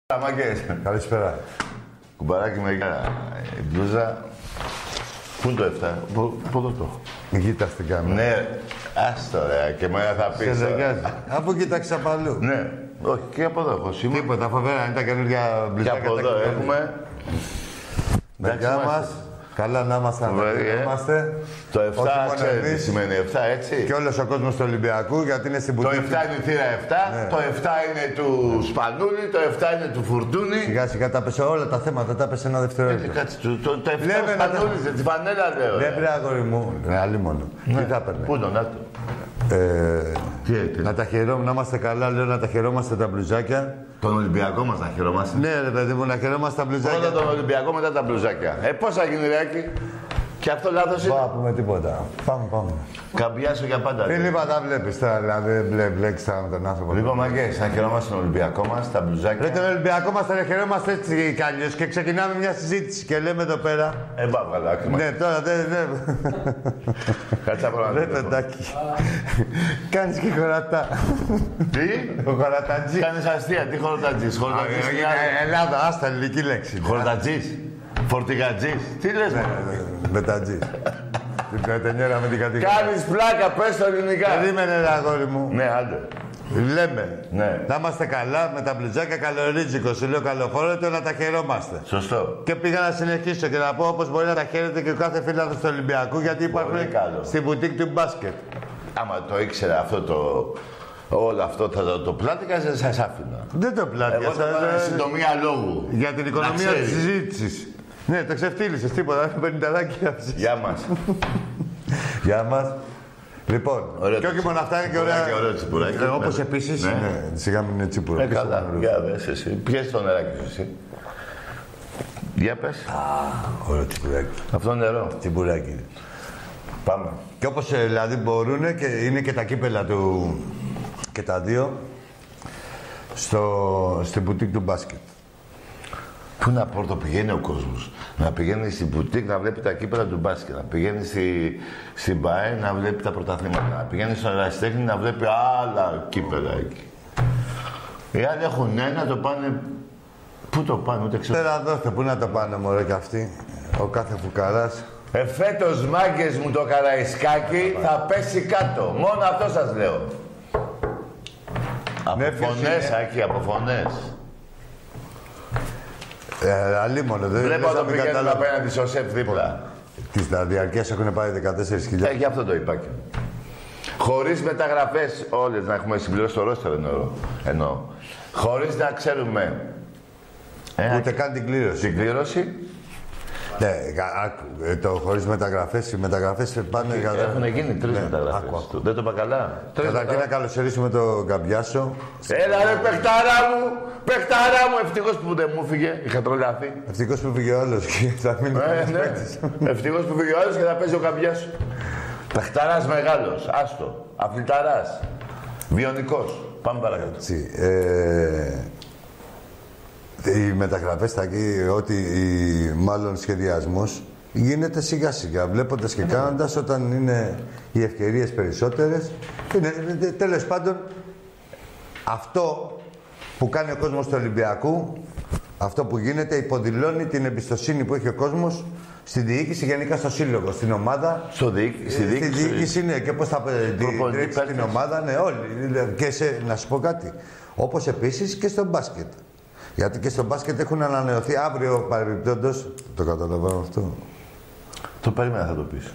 Μάγκες. Καλησπέρα. Κουμπαράκι με μπλούζα. Πού είναι το 7, πού το έχω. Κοίτα στην κάμερα. Ναι, άστο ρε, και μένα θα πεις. Σε ζεγάζει. Αφού κοίταξε από αλλού. Ναι, όχι, και από εδώ έχω σήμερα. Τίποτα, φοβερά, είναι τα καινούργια μπλουζάκια. Και από εδώ έχουμε. Δεκιά μας. Καλά να είμαστε, να είμαστε. Το 7 ξέρει τι σημαίνει 7, έτσι. Και όλος ο κόσμος του Ολυμπιακού, γιατί είναι στην Το 7 πουτίκη. είναι η θύρα 7, Ναι. το 7 είναι του Σπανούλη, το 7 είναι του Φουρτούνη. Σιγά σιγά τα πέσε όλα τα θέματα, τα πέσε ένα δευτερόλεπτο. Κάτσε, το 7 Λέμε του να τα- Σπανούλη, τη φανέλα λέω. Δεν πρέπει αγόρι μου. Ναι, άλλη μόνο. Τι θα έπαιρνε. Πού τον άτο. Τι έτσι. Να τα χαιρόμαστε, να είμαστε καλά, λέω να τα χαιρόμαστε τα μπλουζάκια. Τον Ολυμπιακό μας να χαιρόμαστε. Ναι, ρε παιδί μου, να χαιρόμαστε τα μπλουζάκια. Πρώτα τον Ολυμπιακό, μετά τα μπλουζάκια. Πώς θα γίνει ρε Άκη. Και αυτό λάθος Δεν είναι. πούμε τίποτα. Πάμε. Καμπιάσω για πάντα. Τι λοιπά τα βλέπεις τώρα, δηλαδή μπλέξεις με τον άνθρωπο. Λοιπόν, Μαγκές, να χαιρόμαστε τον Ολυμπιακό μας, τα Ρε μπλουζάκια. τον Ολυμπιακό μας τον χαιρόμαστε έτσι κι αλλιώς και ξεκινάμε μια συζήτηση και λέμε εδώ πέρα. Βάβαλα, άκρημα. Ναι, τώρα δεν... Κάτσε από Ρε τεντάκι. Κάνεις και χωρατά. Τι? Ο χωρατατζής. Κάνεις αστεία, τι χορτατζής. Χορτατζής είναι άλλη. Ελλάδα, άστα ελληνική λέξη. Χορτατζής. Φορτηγατζής. Τι λες, Μετατζής. Την πετενιέρα με την κατηγορία. Κάνεις πλάκα, πες το ελληνικά. Περίμενε ρε αγόρι μου. Ναι, άντε. Λέμε. Ναι. Να είμαστε καλά με τα μπλουζάκια καλορίτζικο. Σου λέω καλοφόρετο να τα χαιρόμαστε. Σωστό. Και πήγα να συνεχίσω και να πω όπως μπορεί να τα χαίρεται και ο κάθε φίλαθος του Ολυμπιακού γιατί υπάρχουν καλό. στην μπουτίκ του μπάσκετ. Άμα το ήξερα αυτό όλο αυτό θα το πλάτηκα, δεν σας άφηνα. Δεν το πλάτηκα. Εγώ θα έκανα συντομία λόγου. Για την οικονομία ξέρεις. της συζήτησης. Ναι, το ξεφτύλισες, τίποτα. Δεν 50 λάκια. Γεια μας. Γεια μας. Λοιπόν, Ωραίο και το όχι μόνο αυτά είναι και ωραία. τσιπουράκι, ωραίο τσιπουράκι. Όπως Ναι. επίσης. Ναι. Ναι, σιγά μην είναι τσίπουρο. Καλά, για δες εσύ. Πιες το νεράκι σου εσύ. Για πες. Ωραίο τσιπουράκι. Αυτό νερό. Τσιμπουράκι. Πάμε. Και όπως δηλαδή μπορούν και είναι και τα κύπελα του και τα δύο στην μπουτίκ του μπάσκετ. Πού να πόρτο πηγαίνει ο κόσμος. Να πηγαίνει στην μπουτίκ να βλέπει τα κύπελα του μπάσκετ. Να πηγαίνει στην ΠΑΕ να βλέπει τα πρωταθλήματα. Να πηγαίνει στον ερασιτέχνη να βλέπει άλλα κύπελα εκεί. Οι άλλοι έχουν ένα, το πάνε. Πού το πάνε, ούτε ξέρω. Πέρα δώστε, πού να το πάνε μωρέ κι αυτοί. Ο κάθε φουκαράς. Φέτος μάγκες μου το Καραϊσκάκι θα πέσει κάτω. Μόνο αυτό σας λέω. Από Ναι, ποιος φωνές, είναι? Άκη, από φωνές. Αλίμονο, δεν Βλέπω δεν το μην πηγαίνουν κατάλαβα. απέναντι στο ΣΕΦ δίπλα. Τις διαρκές έχουν πάρει 14.000. Γι' αυτό το είπα και. Χωρίς μεταγραφές όλες να έχουμε συμπληρώσει το ρόστερ εννοώ. Χωρίς να ξέρουμε Ούτε καν την κλήρωση. την κλήρωση. Ναι, άκου, το χωρίς μεταγραφές, οι μεταγραφές πάνε για... Έχουν γίνει 3 Ναι, μεταγραφές. άκου, άκου. Δεν το είπα καλά. Καταρχήν να καλωσορίσουμε τον Καμπιάσο. Έλα ρε παιχτάρα μου! Παιχτάρα μου! Ευτυχώς που δεν μου φύγε. Είχα τρολαθεί. Ευτυχώς που πήγε όλος και θα μείνει παίκτης. Ναι. Ευτυχώς που φύγε ο άλλος και θα παίζει ο Καμπιάς. Παιχταράς μεγάλος. Άστο. Αθληταράς. Βιονικός. Πάμε παρακάτω. Έτσι, οι μεταγραφές θα γίνει ότι μάλλον σχεδιασμός γίνεται σιγά σιγά, βλέποντας και κάνοντας όταν είναι οι ευκαιρίες περισσότερες. Τέλος πάντων, αυτό που κάνει ο κόσμος του Ολυμπιακού, αυτό που γίνεται, υποδηλώνει την εμπιστοσύνη που έχει ο κόσμος στην διοίκηση, γενικά στο σύλλογο, στην ομάδα. Στη διοίκηση, ναι, και πώς θα τρέξει την ομάδα, ναι, όλοι. Και να σου πω κάτι. Όπως επίσης και στο μπάσκετ. Γιατί και στο μπάσκετ έχουν ανανεωθεί αύριο παρεμπιπτόντως. Το καταλαβαίνω αυτό. Το περίμενα θα το πεις.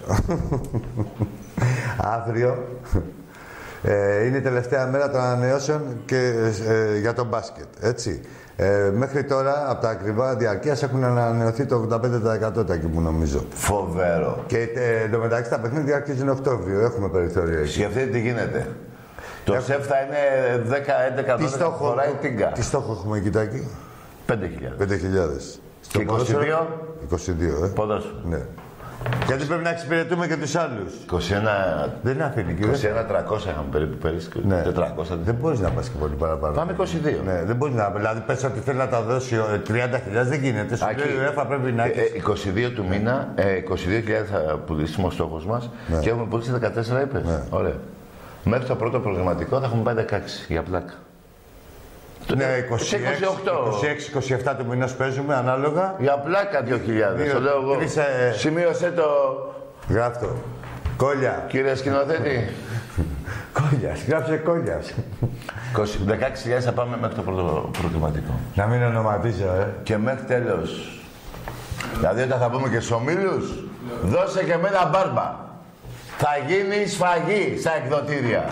Αύριο είναι η τελευταία μέρα των ανανεώσεων και, για το μπάσκετ. Έτσι. Μέχρι τώρα, από τα ακριβά διαρκείας έχουν ανανεωθεί το 85% τα εκεί που νομίζω. Φοβερό. Και εντωμεταξύ τα παιχνίδια αρχίζουν Οκτώβριο. Έχουμε περιθώριο εκεί. Σκεφτείτε τι γίνεται. Το ΣΕΦ θα είναι 10-11 φοράει τίγκα. Τι στόχο έχουμε, Κιτάκη? 5.000. 5.000. Και 22. 22, Ποδόσφαιρο. Ναι. Γιατί πρέπει να εξυπηρετούμε και τους άλλους. 21. Δεν αφήνει, κύριε. 21-300 είχαμε περίπου πέρυσι. Ναι. 400. Δεν μπορείς να πας και πολύ παραπάνω. Πάμε 22. Ναι, δεν μπορείς να. Δηλαδή, πες ότι θέλει να τα δώσει 30.000, δεν γίνεται. Σου λέει η UEFA πρέπει να έχει. 22 του μήνα, 22.000 θα πουλήσουμε ο στόχος μας και έχουμε πουλήσει 14, είπες. Ναι. Ωραία. Μέχρι το πρώτο προγραμματικό θα έχουμε πάει 16 για πλάκα. Ναι, 26-27 του μηνός παίζουμε, ανάλογα. Για πλάκα 2.000, το λέω εγώ. Σημείωσέ το. Γράφτο. Κόλια. Κύριε σκηνοθέτη. Κόλιας, γράψε Κόλιας. 16.000 θα πάμε μέχρι το προκριματικό. Να μην ονοματίζω, Και μέχρι τέλος. Δηλαδή όταν θα πούμε και στους ομίλους, δώσε και με ένα μπάρμπα. Θα γίνει σφαγή στα εκδοτήρια.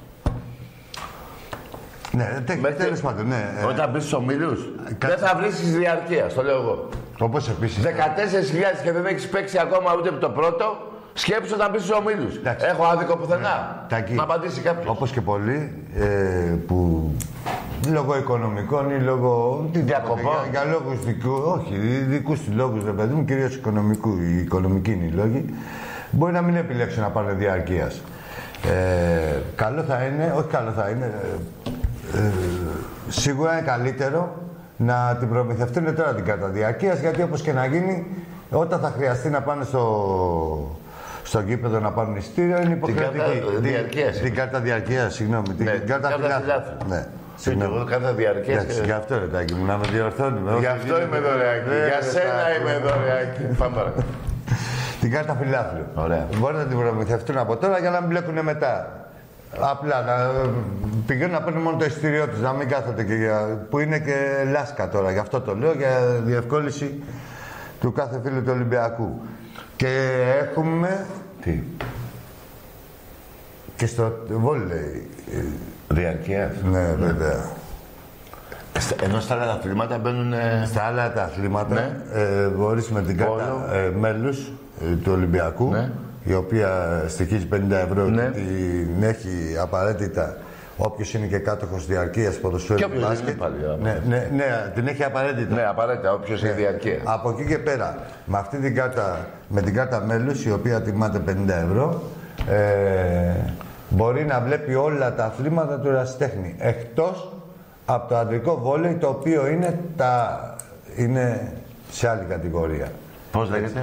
Ναι, τέλος πάντων, ναι. Όταν μπεις στους ομίλους, δεν θα βρεις της διαρκείας, το λέω εγώ. Όπως επίσης. 14.000 και δεν έχεις παίξει ακόμα ούτε το πρώτο, σκέψου όταν μπεις στους ομίλους. Έχω άδικο πουθενά. Να απαντήσει κάποιος. Όπως και πολλοί που λόγω οικονομικών ή λόγω. Διακοπών. Για λόγους δικούς του λόγους, ρε παιδί μου, κυρίως οι οικονομικοί είναι οι λόγοι, μπορεί να μην επιλέξουν να πάνε διαρκείας. Καλό θα είναι, όχι καλό θα είναι, σίγουρα είναι καλύτερο να την προμηθευτούν τώρα την κάρτα διαρκείας, γιατί όπως και να γίνει, όταν θα χρειαστεί να πάνε στο γήπεδο να πάρουν εισιτήριο, είναι υποχρεωτική. Την κάρτα διαρκείας, συγγνώμη. Την κάρτα φιλάθλου. Ναι. Εγώ κάρτα διαρκείας. Γι' αυτό ρε Τάκη μου, να με διορθώνουμε. Γι' αυτό είμαι δωρεάκι. Για σένα είμαι δωρεάκι. Πάμε παρακάτω. Την κάρτα φιλάθλου. Ωραία. Μπορεί να την προμηθευτούν από τώρα για να μην μπλέκουν μετά. Απλά να πηγαίνουν να παίρνουν μόνο το εισιτήριό τους, να μην κάθονται και που είναι και λάσκα τώρα. Γι' αυτό το λέω, για διευκόλυνση του κάθε φίλου του Ολυμπιακού. Και έχουμε. Τι. Και στο βόλεϊ. Διαρκείας. Ναι, βέβαια. Ενώ στα άλλα τα αθλήματα μπαίνουν. Στα άλλα τα αθλήματα μπορείς με την κάρτα μέλους του Ολυμπιακού, η οποία στοιχίζει 50 ευρώ και την έχει απαραίτητα όποιος είναι και κάτοχος διαρκείας ποδοσφαίρου και μπάσκετ. Ναι, την έχει απαραίτητα. Ναι, απαραίτητα, όποιος έχει διαρκεία. Από εκεί και πέρα, με αυτή την κάρτα, με την κάρτα μέλους, η οποία τιμάται 50 ευρώ, μπορεί να βλέπει όλα τα αθλήματα του ερασιτέχνη. Εκτός από το αντρικό βόλεϊ, το οποίο είναι σε άλλη κατηγορία. Πώς λέγεται?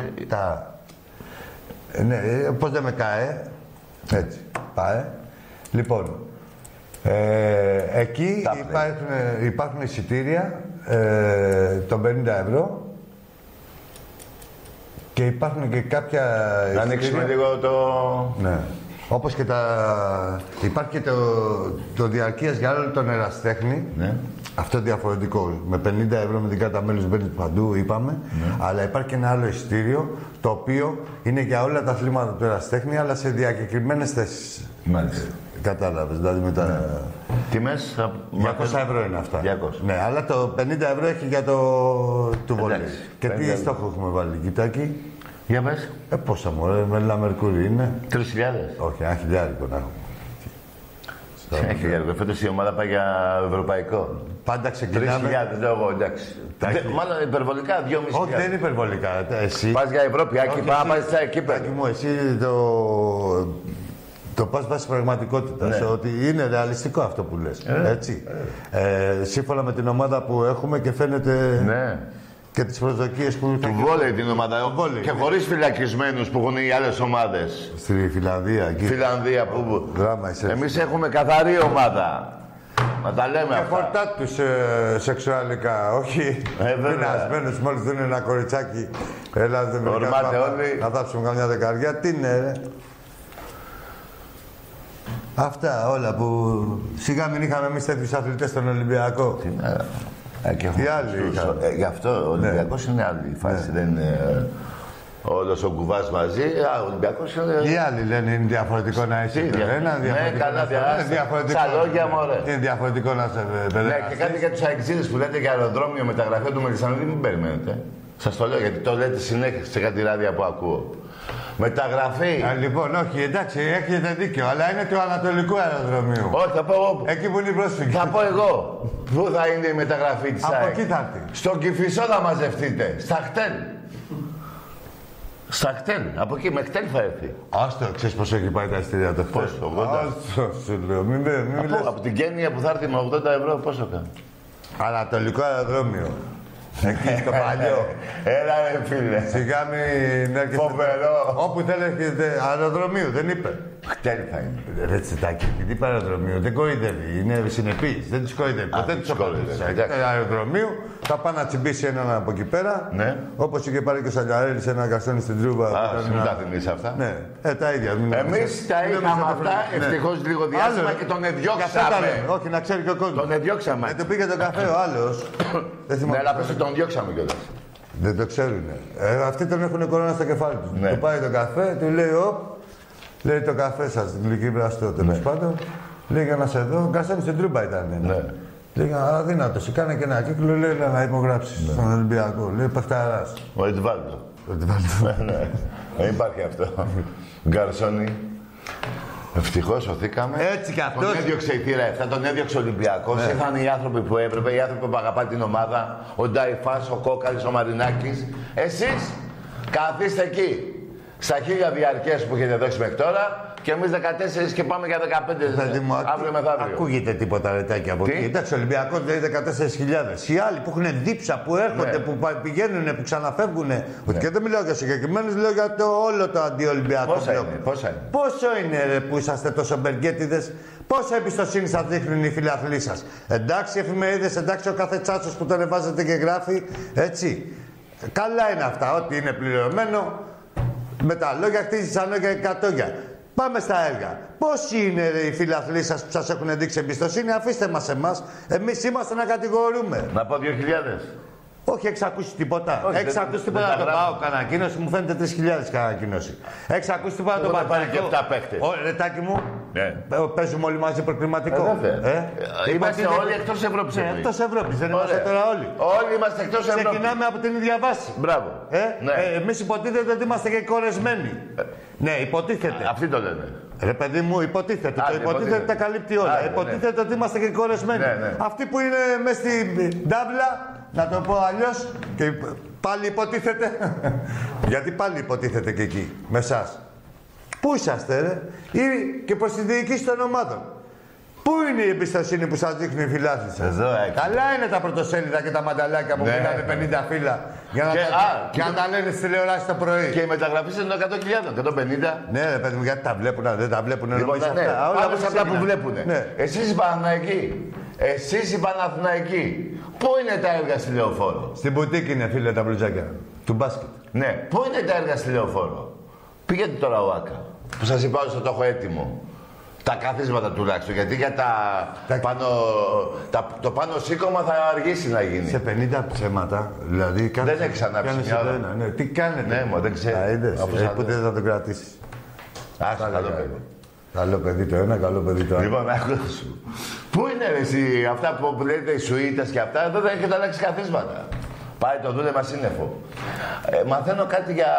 Ναι, πώς λέμε ΚΑΕ. Έτσι, ΠΑΕ. Λοιπόν, εκεί υπάρχουν εισιτήρια των 50 ευρώ και υπάρχουν και κάποια να ανοίξουμε λίγο το... Ναι. Όπως και υπάρχει και το διαρκείας για όλο τον ερασιτέχνη. Ναι. Αυτό διαφορετικό. Με 50 ευρώ με την κάρτα μέλους μπαίνεις παντού, είπαμε. Ναι. Αλλά υπάρχει και ένα άλλο εισιτήριο, το οποίο είναι για όλα τα αθλήματα του ερασιτέχνη, αλλά σε διακεκριμένες θέσεις. Μάλιστα. Κατάλαβες, δηλαδή με τα... Τιμές... 200 ευρώ είναι αυτά. 200. Ναι, αλλά το 50 ευρώ έχει για του βολέι. Και τι στόχο έχουμε βάλει, κοιτάκι. Για πες. Πόσα μωρέ, με Λα Μερκούρι είναι. 3.000. Όχι, 1.000 να έχουμε. 1.000. Φέτος η ομάδα πάει για ευρωπαϊκό. Πάντα ξεκινάμε. 3.000 λέω εγώ, εντάξει. Μάλλον υπερβολικά 2.500. Όχι, δεν είναι υπερβολικά. Εσύ. Πας για Ευρώπη, Άκη, πας στα εκείπεδα. Άκη μου, εσύ το πας βάσει πραγματικότητας. Ναι. Ότι είναι ρεαλιστικό αυτό που λες. Έτσι. Σύμφωνα με την ομάδα που έχουμε και φαίνεται. Ναι. Και τις προσδοκίες που... Του βόλεϊ την ομάδα. Και χωρίς φυλακισμένους που έχουν οι άλλες ομάδες. Στη Φιλανδία, εκεί. Φιλανδία που... Εμείς έχουμε καθαρή ομάδα. Να τα λέμε αυτά. Και φορτά τους σεξουαλικά, όχι πεινασμένους. Μόλις δουν ένα κοριτσάκι. Ελάτε με να δάψουμε καμιά δεκαριά. Τι είναι, ρε. Αυτά όλα που σιγά μην είχαμε εμείς τέτοιους αθλητές στον Ολυμπιακό. Τι είναι. Γι' αυτό ο Ολυμπιακός είναι άλλη φάση. Δεν είναι όλος ο κουβάς μαζί. Ο Ολυμπιακός είναι... Οι άλλοι λένε είναι διαφορετικό να είσαι ένα, διαφορετικό. Στα λόγια μου, ωραία. Είναι διαφορετικό να σε παιδεύει. Ναι, και κάτι για τους αεξίδες που λέτε για αεροδρόμιο μεταγραφή του Μελισσανίδη, μην περιμένετε. Σας το λέω γιατί το λέτε συνέχεια σε κάτι ράδια που ακούω. Μεταγραφή. Λοιπόν, όχι, εντάξει, έχετε δίκιο, αλλά είναι του Ανατολικού Αεροδρομίου. Όχι, θα πω εγώ. Εκεί που είναι οι πρόσφυγες. Θα πω εγώ. Πού θα είναι η μεταγραφή της ΑΕΚ? Από εκεί θα έρθει. Στον Κηφισό θα μαζευτείτε. Στα χτέλ. Στα χτέλ. Από εκεί με χτέλ θα έρθει. Άστο, ξέρεις πόσο έχει πάει τα εισιτήρια το χτέλ? Πόσο, 80. Άστο, σου λέω. Μην από την Κένια που θα έρθει με 80 ευρώ, πόσο κάνει? Ανατολικό Αεροδρόμιο. Εκεί στο παλιό. Έλα ρε φίλε. Σιγά μην έρχεται. Φοβερό. Όπου θέλετε αεροδρομίου, δεν είπε. Χτέλ θα είναι. Ρε Τσιτάκη, τι είπε αεροδρομίου, δεν κοροϊδεύει. Είναι συνεπής, δεν τους κοροϊδεύει. Ποτέ τους κοροϊδεύει. Αεροδρομίου, θα πάει να τσιμπήσει έναν από εκεί πέρα. Ναι. Όπως είχε πάρει και ο Σαλιαρέλης ένα καστόνι στην Τρούβα. Μην τα θυμίσεις αυτά. Ναι, τα ίδια. Εμείς τα είχαμε αυτά, ευτυχώς λίγο διάστημα και τον εδιώξαμε. Όχι, να ξέρει και ο κόσμος. Τον εδιώξαμε. Του πήγε τον καφέ ο άλλος. Ναι, αλλά πες τον διώξαμε κιόλας. Δεν το ξέρουν. Αυτοί τον έχουν κορώνα στο κεφάλι του. Ναι. Του πάει τον καφέ, του λέει: λέει το καφέ σας, την γλυκή βραστό τέλος πάντων. Λέει για να σε δω. Καστόνι στην Τρούμπα ήταν. Ναι. Λέει αδύνατος, κάνε και ένα κύκλο, λέει να υπογράψεις στον Ολυμπιακό. Λέει Πεφταράς. Ο Εντβάλτο. Ναι, δεν υπάρχει αυτό. Γκαρσόνι. Ευτυχώς σωθήκαμε. Έτσι κι αυτός. Τον έδιωξε η θύρα 7, τον έδιωξε ο Ολυμπιακός. Ήρθαν οι άνθρωποι που έπρεπε, οι άνθρωποι που αγαπάνε την ομάδα. Ο Νταϊφάς, ο Κόκαλης, ο Μαρινάκης. Εσείς καθίστε εκεί. Στα 1000 διαρκές που έχετε δώσει μέχρι τώρα. Και εμείς 14 και πάμε για 15 αύριο μεθαύριο. Ακούγεται τίποτα ρετάκι από εκεί. Εντάξει, ο Ολυμπιακός λέει 14.000. Οι άλλοι που έχουν δίψα, που έρχονται, που πηγαίνουν, που ξαναφεύγουν. Και δεν μιλάω για συγκεκριμένους, λέω για όλο το αντιολυμπιακό. Πόσα είναι. Πόσο είναι ρε, που είσαστε τόσο μπεργκέτιδες, πόσα εμπιστοσύνη σας δείχνουν οι φιλαθλοί σας. Εντάξει, εφημερίδες, εντάξει, ο κάθε τσάτσος που τον εβάζετε και γράφει. Έτσι. Καλά είναι αυτά, ό,τι είναι πληρωμένο. Με τα λόγια χτίζεις σαν λόγια και κατόγια. Πάμε στα έργα. Πόσοι είναι ρε, οι φιλαθλοί σας που σας έχουν δείξει εμπιστοσύνη, αφήστε μας εμάς. Εμείς είμαστε να κατηγορούμε. Να πω 2.000. Όχι, έχεις ακούσει τίποτα. Έχεις ακούσει τίποτα τον ΠΑΟΚ ανακοίνωση, μου φαίνεται 3.000 ανακοίνωση. Έχεις ακούσει τίποτα τον ΠΑΟΚ. Πάρει και 7 παίχτες. Ρετάκι μου, ναι. Παίζουμε όλοι μαζί προκριματικό. Είμαστε όλοι εκτός Ευρώπης. Ναι, εκτός Ευρώπης, δεν είμαστε τώρα όλοι. Όλοι είμαστε εκτός Ευρώπης. Ξεκινάμε από την ίδια βάση. Μπράβο. Εμείς υποτίθεται ότι είμαστε και κορεσμένοι. Ναι, υποτίθεται. Αυτοί το λένε. Ρε παιδί μου, υποτίθεται. Το υποτίθεται τα καλύπτει όλα. Υποτίθεται ότι είμαστε και κορεσμένοι. Αυτοί που είναι μέσα στην τάβλα, να το πω αλλιώς, και πάλι υποτίθεται. Γιατί πάλι υποτίθεται και εκεί, με εσάς. Πού είσαστε, ρε, ή και προς τη διοίκηση των ομάδων. Πού είναι η εμπιστοσύνη που σας δείχνουν οι φιλάθλοι σας. Εδώ, καλά είναι τα πρωτοσέλιδα και τα μανταλάκια που μιλάνε 50 φύλλα για να τα λένε στη τηλεόραση το πρωί. Και οι μεταγραφές είναι 100.000, 150. Ναι, ρε παιδί μου, γιατί τα βλέπουν, δεν τα βλέπουν. Λοιπόν, όλα αυτά που βλέπουν. Εσείς οι Παναθηναϊκοί, εσείς οι Παναθηναϊκοί, πού είναι τα έργα στη Λεωφόρο. Στην μπουτίκη είναι, φίλε, τα μπλουζάκια. Του μπάσκετ. Ναι, πού είναι τα έργα στη Λεωφόρο. Πήγαινε τώρα ο Άκα, που σας είπα ότι το έχω έτοιμο. Τα καθίσματα τουλάχιστον, γιατί για το πάνω σήκωμα θα αργήσει να γίνει. Σε 50 ψέματα, δηλαδή δεν έχει ξανάψει μια ώρα. Ναι. Τι κάνετε. Ναι, δεν ξέρω. Που δεν θα το κρατήσεις. Άστα, καλό παιδί. Καλό παιδί το ένα, καλό παιδί το άλλο. Λοιπόν, άκου σου. Πού είναι ρε, εσύ, αυτά που λέτε οι σουίτες και αυτά, εδώ δεν έχετε αλλάξει καθίσματα. Πάει το δούλευμα σύννεφο. Μαθαίνω κάτι για...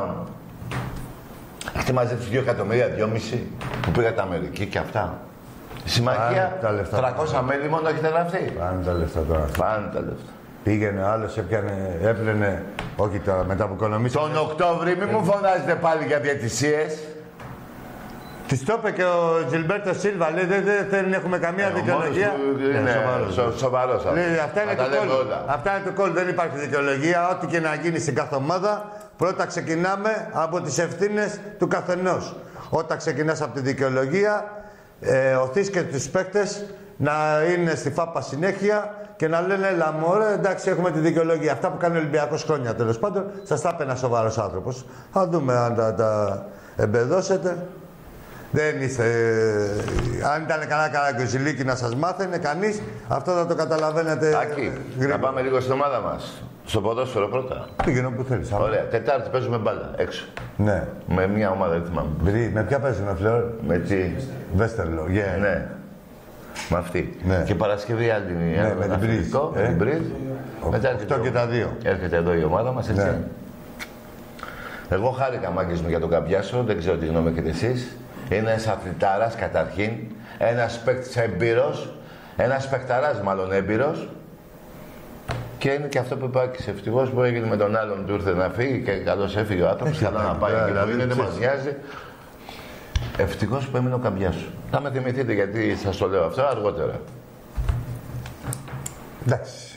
Έχετε μαζέψει 2 εκατομμύρια, 2,5 που πήγατε Αμερική και αυτά. Συμμαχία, 300 μέλη μόνο έχετε γραφτεί. Πάνε τα λεφτά τώρα. Πάνε τα λεφτά. Πήγαινε ο άλλος, έπλαινε, όχι τώρα, μετά που οικονομήσε. Τον Οκτώβρη, μη μου φωνάζετε πάλι για διαιτησίες. Της το είπε και ο Τζιλμπέρτο Σίλβα, λέει δεν έχουμε καμία δικαιολογία. Σοβαρός. Αυτά είναι το κόλ, δεν υπάρχει δικαιολογία. Ό,τι και να γίνει στην κάθε ομάδα, πρώτα ξεκινάμε από τις ευθύνες του καθενός. Όταν ξεκινάς από τη δικαιολογία, οθείς και τους παίκτες να είναι στη φάπα συνέχεια και να λένε έλα μωρέ, εντάξει έχουμε τη δικαιολογία. Αυτά που κάνει ο Ολυμπιακός χρόνια τέλος πάντων, σας τα είπε ένας σοβαρός άνθρωπος. Θα δούμε αν τα εμπεδώσετε. Δεν είστε... αν ήταν καλά και ο Ζηλίκη να σας μάθαινε κανείς, αυτό θα το καταλαβαίνετε. Άκη, να πάμε λίγο στην ομάδα μας. Στο ποδόσφαιρο πρώτα. Πήγαινε όπου θέλεις. Ωραία. Τετάρτη παίζουμε μπάλα, έξω. Ναι. Με μια ομάδα, δεν θυμάμαι. Με ποια παίζουμε, Φλεόρ? Με τι? Βέστερλο, ναι. Με αυτή. Ναι. Και Παρασκευή άλλη. Ναι, με την Μπρίζ. Με την Μπρίζ. Μετά 8 και τα 2. Έρχεται εδώ η ομάδα μας, έτσι. Ναι. Εγώ χάρηκα, μάγκες μου, για τον Καμπιάσο. Δεν ξέρω τι γνώμη έχετε εσείς. Είναι ένας αθλητάρας καταρχήν. Ένας παίκτης έμπειρος. Ένας παικταράς μάλλον έμπειρος. Και είναι και αυτό που υπάρχει. Ευτυχώς που έγινε με τον άλλον, του ήρθε να φύγει και καλώς έφυγε ο άνθρωπος. Καλά να πάει και που είναι, δεν μας νοιάζει. Ευτυχώς που έμεινε ο Καμπιάσου. Θα με θυμηθείτε γιατί σας το λέω αυτό αργότερα. Εντάξει.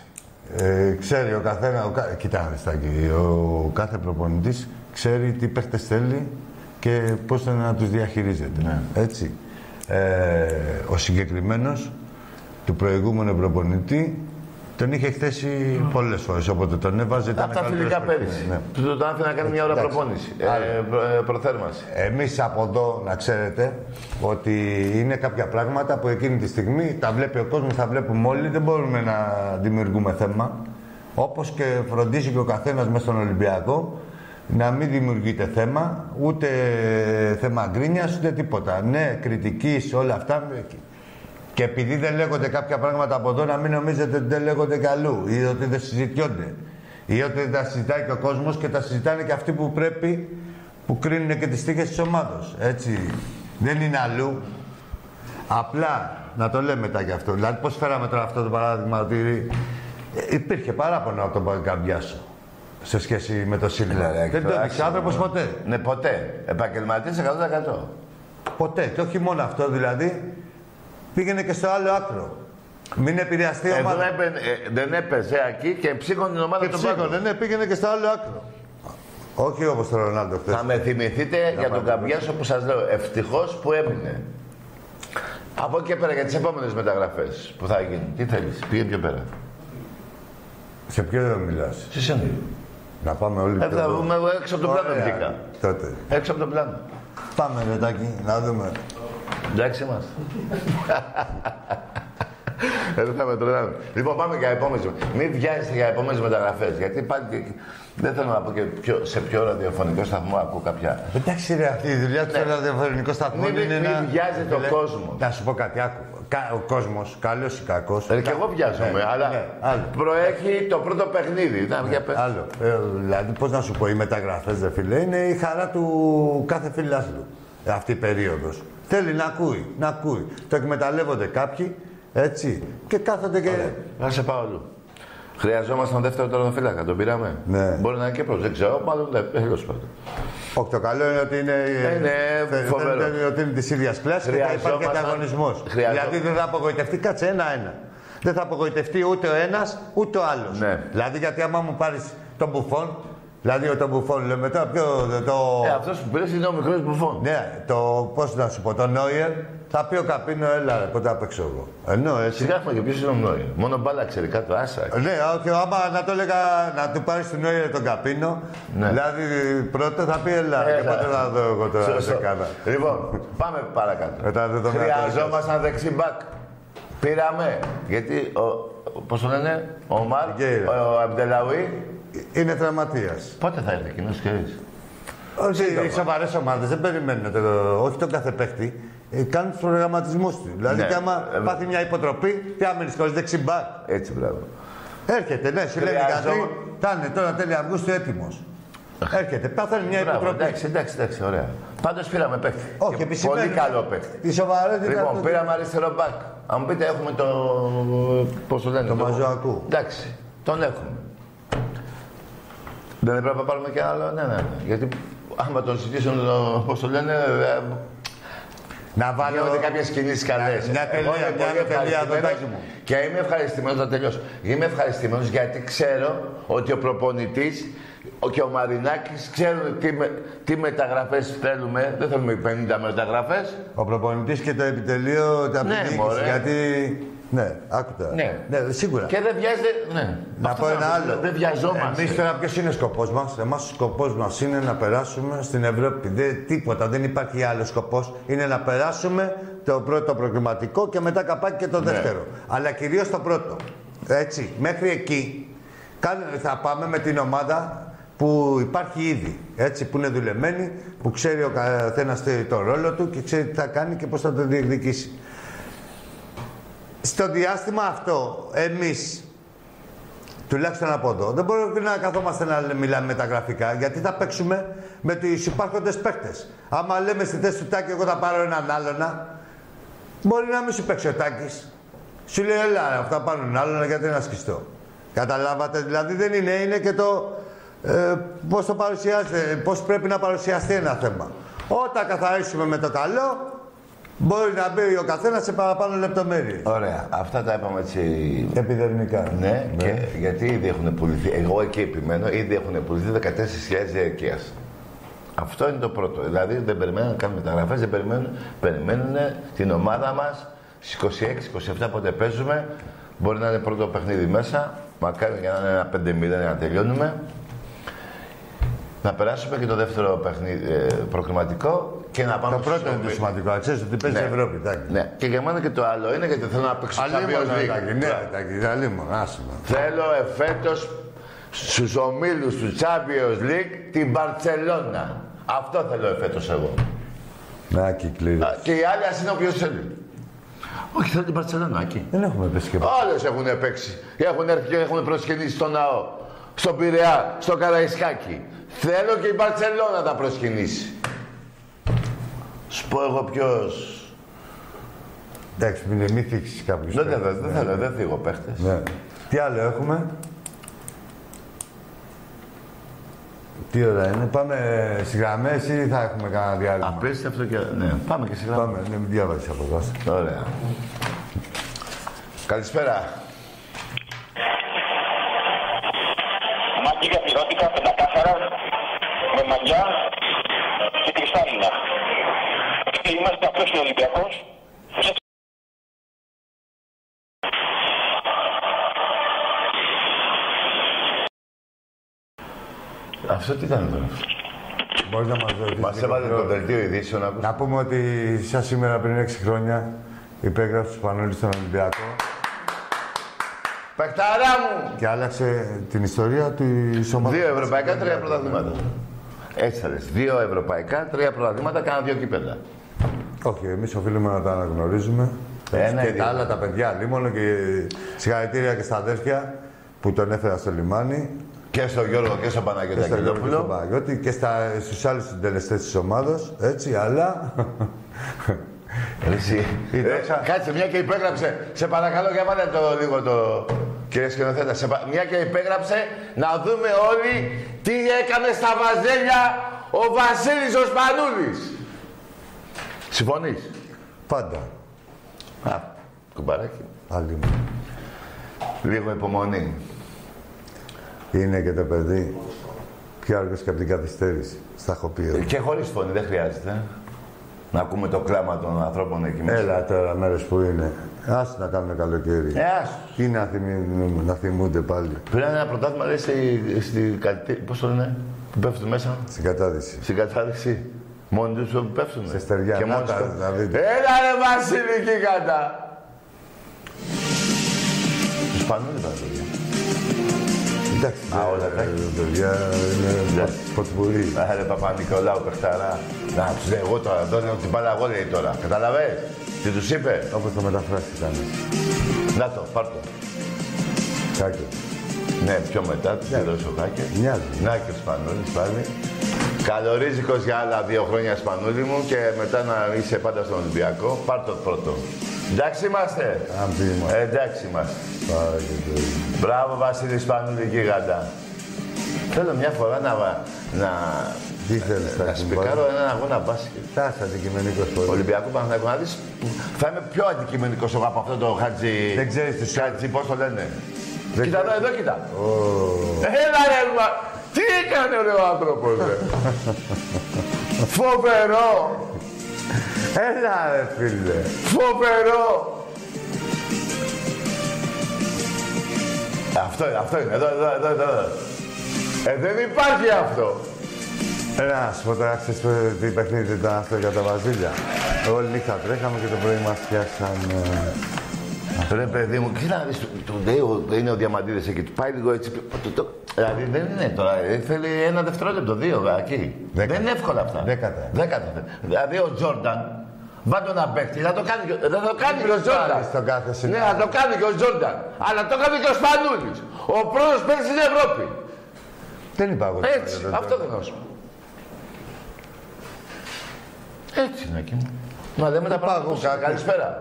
ξέρει ο καθένα. Κοιτάξτε, ο κάθε προπονητής ξέρει τι παίχτες θέλει και πώς να τους διαχειρίζεται. Ναι. Έτσι. Ο συγκεκριμένος του προηγούμενου προπονητή τον είχε εκθέσει πολλές φορές, όποτε τον έβαζε. Αυτά φιλικά πέρυσι. Ναι. Του τον άφηνε να κάνει μια ώρα προπόνηση. Προθέρμανση. Εμείς από εδώ να ξέρετε ότι είναι κάποια πράγματα που εκείνη τη στιγμή τα βλέπει ο κόσμος, τα βλέπουμε όλοι, δεν μπορούμε να δημιουργούμε θέμα. Όπως και φροντίζει και ο καθένας μέσα στον Ολυμπιακό να μην δημιουργείται θέμα, ούτε θέμα γκρίνιας, ούτε τίποτα. Ναι, κριτικής, όλα αυτά. Και επειδή δεν λέγονται κάποια πράγματα από εδώ, να μην νομίζετε ότι δεν λέγονται κι αλλού ή ότι δεν συζητιόνται. Ή ότι δεν τα συζητάει και ο κόσμος και τα συζητάνε και αυτοί που πρέπει, που κρίνουν και τις τύχες της ομάδος. Έτσι. Δεν είναι αλλού. Απλά να το λέμε μετά κι αυτό. Δηλαδή, πώς φέραμε τώρα αυτό το παράδειγμα, ότι υπήρχε παράπονο από τον Καμπιάσο σε σχέση με το Σίλβα. Δεν το έδειξε άνθρωπος ποτέ. Ναι, ποτέ. Επαγγελματής 100%. Ποτέ. Και όχι μόνο αυτό, δηλαδή. Πήγαινε και στο άλλο άκρο. Μην επηρεαστεί η ομάδα. Δεν έπαιζε εκεί και ψύχωνε την ομάδα του Πάγκου. Ναι, πήγαινε και στο άλλο άκρο. Όχι όπως τον Ρονάλντο χθες. Θα με θυμηθείτε για τον Καμπιάσο που σας λέω. Ευτυχώς που έμεινε. Από εκεί πέρα για τις επόμενες μεταγραφές που θα γίνουν. Τι θέλεις, πήγαινε πιο πέρα. Σε ποιο μιλάς? Σε σένα. Να πάμε όλοι θα βγούμε έξω από το πλάνο βγήκα. Τότε. Έξω από το πλάνο. Πάμε Ρετάκη, να δούμε. Εντάξει είμαστε. Δεν θα με τρελάνε. Λοιπόν, πάμε για επόμενες. Μην βιάζεστε για επόμενες μεταγραφές. Γιατί πάλι δεν θέλω να πω και σε ποιο ραδιοφωνικό σταθμό ακούω κάποια. Εντάξει, ρε, αυτή η δουλειά του ραδιοφωνικού σταθμού είναι να. Μην βιάζεται ο κόσμος. Να σου πω κάτι, άκου. Ο κόσμος, καλός ή κακός. Και εγώ βιάζομαι, αλλά προέχει το πρώτο παιχνίδι. Άλλο. Δηλαδή, πώς να σου πω, οι μεταγραφές, δε φίλε, είναι η χαρά του κάθε φιλάθλου αυτή η περίοδος. Θέλει να ακούει. Το εκμεταλλεύονται κάποιοι, έτσι, και κάθονται και... Να σε πάω αλλού. Χρειαζόμασταν δεύτερο τερματοφύλακα, τον πήραμε. Ναι. Μπορεί να είναι και πρώτο, δεν ξέρω, μάλλον δεν, τέλος πάντων. Όχι, το καλό είναι ότι είναι φοβερό. Ότι είναι της ίδιας κλάσης και θα υπάρχει ανταγωνισμός. Δηλαδή δεν θα απογοητευτεί, κάτσε ένα-ένα. Δεν θα απογοητευτεί ούτε ο ένας, ούτε ο άλλος. Ναι. Δηλαδή, γιατί άμα μου πάρεις τον Μπουφόν, δηλαδή τον Μπουφόν λέμε τώρα ποιο. Αυτός που πήρες είναι ο μικρός Μπουφόν. Ναι, πώς να σου πω, τον Νόιερ, θα πει ο Καπίνο, έλα, πότε θα παίξω εγώ. Ενώ έτσι. Σιγά έχουμε και ποιος είναι ο Νόιερ. Μόνο μπάλα ξέρει κάτω, άσα. Ναι, όχι, άμα να το έλεγα να του πάρεις τον Νόιερ τον Καπίνο, ναι. Δηλαδή πρώτα θα πει έλα. Και πότε θα δω εγώ τώρα σε κάνα. Λοιπόν, πάμε παρακάτω. Χρειαζόμασταν δεξί μπακ. Πήραμε, γιατί πώς το λένε, ο Ομάρ, ο Αμπτελαουί. Είναι τραυματίας. Πότε θα έρθει εκείνος, ξέρεις? Όχι, οι σοβαρές ομάδες δεν περιμένουν όχι τον κάθε παίχτη. Κάνουν τους προγραμματισμούς του. Δηλαδή, και άμα πάθει μια υποτροπή, τι άμενες χωρίς δεξιμπάκ. Έτσι, μπράβο. Έρχεται, ναι, σου λένε κάτι. Θα είναι τώρα τέλη Αυγούστου έτοιμος. Έρχεται, πάθανε μια υποτροπή. Εντάξει, ωραία. Πάντως πήραμε παίχτη. Όχι, πολύ καλό παίχτη. Η σοβαρότητα. Λοιπόν, πήραμε αριστερό μπακ. Αν μου πείτε, έχουμε το. Πώς το λένε, το Μαζοακού. Εντάξει, τον έχουμε. Δεν έπρεπε να πάρουμε και άλλο, ναι. Γιατί άμα τον ζητήσουν, πώς το λένε, να βάλω κάποιες κινήσεις καλές. Μια τελεία δοντάκι μου. Και είμαι ευχαριστημένος, να τελειώσω. Είμαι ευχαριστημένος γιατί ξέρω ότι ο προπονητής και ο Μαρινάκης ξέρουν τι μεταγραφές θέλουμε. Δεν θέλουμε 50 μεταγραφές. Ο προπονητής και το επιτελείο τα διοίκηση. Γιατί. Ναι, άκουτα. Ναι, σίγουρα. Και δεν βιάζεται. Ναι. Να πω ένα άλλο. Δεν βιαζόμαστε. Εμείς τώρα ποιος είναι ο σκοπός μας? Εμάς ο σκοπός μας είναι να περάσουμε στην Ευρώπη. Τίποτα, δεν υπάρχει άλλο σκοπός. Είναι να περάσουμε το πρώτο προκριματικό και μετά καπάκι και το δεύτερο. Αλλά κυρίως το πρώτο. Έτσι, μέχρι εκεί θα πάμε με την ομάδα που υπάρχει ήδη. Έτσι, που είναι δουλεμένη, που ξέρει ο καθένας τον ρόλο του και ξέρει τι θα κάνει και πώς θα το διεκδικήσει. Στο διάστημα αυτό, εμείς, τουλάχιστον από εδώ, δεν μπορούμε να καθόμαστε να μιλάμε με τα γραφικά, γιατί θα παίξουμε με τους υπάρχοντες παίκτες. Άμα λέμε στη θέση του Τάκη, εγώ θα πάρω έναν άλλονα, μπορεί να μην σου παίξει ο Τάκης. Σου λέει, έλα, αυτά πάρουν έναν άλλονα γιατί να σκιστώ. Καταλάβατε, δηλαδή δεν είναι και το πώς το παρουσιάζετε, πώς πρέπει να παρουσιαστεί ένα θέμα. Όταν καθαρίσουμε με το καλό, Μπορεί να μπει ο καθένας σε παραπάνω λεπτομέρειες. Ωραία. Αυτά τα είπαμε έτσι. Επιδερμικά. Ναι, και γιατί ήδη έχουν πουληθεί. Εγώ εκεί επιμένω, ήδη έχουν πουληθεί 14.000 διαρκείας. Αυτό είναι το πρώτο. Δηλαδή δεν περιμένουν να κάνουν μεταγραφές, δεν περιμένουν την ομάδα μας στις 26-27 πότε παίζουμε. Μπορεί να είναι πρώτο παιχνίδι μέσα. Μακάρι για να είναι ένα 5-0 για να τελειώνουμε. Να περάσουμε και το δεύτερο παιχνίδι προκριματικό και να πάμε. Το πρώτο είναι το σημαντικό. Ξέρεις ότι παίζει Ευρώπη. Τάκη. Ναι, και για μένα και το άλλο είναι γιατί θέλω να παίξω Champions League. Ναι, Τάκη, αλλήμον, άσχημα. Θέλω εφέτος στους ομίλους του Champions League την Μπαρτσελώνα. Αυτό θέλω εφέτος εγώ. Να, κυκλήρες. Και οι άλλοι ας είναι όποιος θέλει. Όχι, θέλω την Μπαρτσελώνα, εκεί. Δεν έχουμε παίξει και Όλες έχουν παίξει. Έχουν έρθει και έχουν προσκυνήσει στο ναό. Στον Πειραιά, στο Καραϊσκάκι. Θέλω και η Μπαρτσελώνα να προσκυνήσει. Σου πω εγώ ποιος... Εντάξει, μην θίξεις κάποιους. Δεν θίγω παίχτες. Ναι. Τι άλλο έχουμε. Τι ώρα είναι, πάμε στις γραμμές ή θα έχουμε κανένα διάλειμμα. Απίστευτο και... Ναι, πάμε και στις γραμμές. Πάμε, ναι, μην διάβασες από εδώ. Ωραία. Καλησπέρα. Μάγκη γαφυρώτικα, πεντακάθαρα, με μαγιά και κρυστάλλινα. Και είμαστε απλώς και Ολυμπιακός. Αυτό τι ήταν τώρα. Μπορείς να μας δώσεις. Μας έβαλε το δελτίο ειδήσεων. Να πούμε ότι σαν σήμερα πριν 6 χρόνια υπέγραψε ο Σπανούλης στον Ολυμπιακό. Παιχταρά μου! Και άλλαξε την ιστορία της ομάδας. 2 ευρωπαϊκά, 3 πρωταθλήματα. Έτσι θα λες. 2 ευρωπαϊκά, 3 πρωταθλήματα, κάνα 2 κύπελα. Όχι, εμείς οφείλουμε να τα αναγνωρίζουμε. Και τα άλλα τα παιδιά λίμωνο και συγχαρητήρια και στα αδέρφια που τον έφερα στο λιμάνι. Και στον Γιώργο και στον Παναγιώτη Αγγελόπουλο. Και στους άλλους συντελεστές της ομάδας, έτσι, αλλά... Εσύ. Κάτσε, μια και υπέγραψε. Σε παρακαλώ, για βάλε το λίγο το... Κύριε σκηνοθέτα, μια και υπέγραψε να δούμε όλοι τι έκανε στα βαζέλια ο Βασίλης ο Σπανούλης. Συμφωνείς? Πάντα. Α, κουμπαράκι. Άλλη μου. Λίγο υπομονή. Είναι και το παιδί πιο αργός και από την καθυστέρηση. Στα έχω πει. Και χωρίς φωνή, δεν χρειάζεται. Να ακούμε το κλάμα των ανθρώπων εκεί μέσα. Έλα τώρα, μέρες που είναι. Ας να κάνουμε καλοκαίρι. Τι να θυμούνται πάλι. Πριν ένα πρωτάθλημα, λέει, στη πώς το λένε, που πέφτουν μέσα. Στην κατάδυση. Στην κατάδυση. Μόνοι τους που πέφτουν. Σε στεριά. Και μόνοι να δείτε. Έλα ρε Βασίλη, εκεί κατά. Τους Σπανούλη τα παιδιά. Εντάξει, όλα τα παιδιά είναι ποτπουρί. Ρε Παπα-Νικολάου, παιχταρά. Να, τους λέει εγώ τώρα, εδώ είναι την μπάλα εγώ λέει τώρα. Καταλαβες, τι τους είπε. Όπως το μεταφράσει ήταν. Να το, πάρ' το. Χάκε. Ναι, πιο μετά, του δώσει ο Χάκε. Μοιάζει. Να και ο Σπανούλης πάλι. Καλορίζικος για άλλα 2 χρόνια Σπανούλη μου και μετά να είσαι πάντα στον Ολυμπιακό. Πάρ' το πρώτο. Εντάξει είμαστε. Εντάξει είμαστε. Μπράβο Βασίλη Σπανούλη γίγαντα. Θέλω μια φορά να σπικάρω έναν αγώνα μπάσκετ. Τάσα αντικειμενικός πολύ. Ολυμπιακό Παναθηναϊκό να δεις, θα είμαι πιο αντικειμενικός εγώ από αυτό το Χατζη. Δεν ξέρεις τι σου Χατζη, πώς το λένε. Κοίτα εδώ, κοίτα. Έλα ρε, τι έκανε ο άνθρωπος, ρε. Φοβερό. Έλα ρε φίλε. Φοβερό. Αυτό είναι, εδώ. Δεν υπάρχει αυτό. Να σου πω τώρα, ξέρεις τι παιχνίδι ήταν αυτό για τα Βαζίλια. Όλη νύχτα τρέχαμε και το πρωί μας πιάσαν... Ρε παιδί μου, κοίτα να δεις, είναι ο Διαμαντίδης εκεί, του πάει λίγο έτσι... Δηλαδή δεν είναι τώρα, θέλει 1 δευτερόλεπτο, 2 εκεί. Δεν είναι εύκολα αυτά. 10. Δηλαδή ο Τζόρνταν, βάλτε ένα παίκτη, θα το κάνει και ο Τζόρνταν. Ναι, θα το κάνει και ο Τζόρνταν. Αλλά το κάνει και ο Σπανούλης. Ο πρώτος παίκτης στην Ευρώπη. Δεν είπα εγώ. Έτσι, αυτό δεν θα σου πω. Έτσι είναι εκεί μου. Να λέμε τα πράγματα. Καλησπέρα.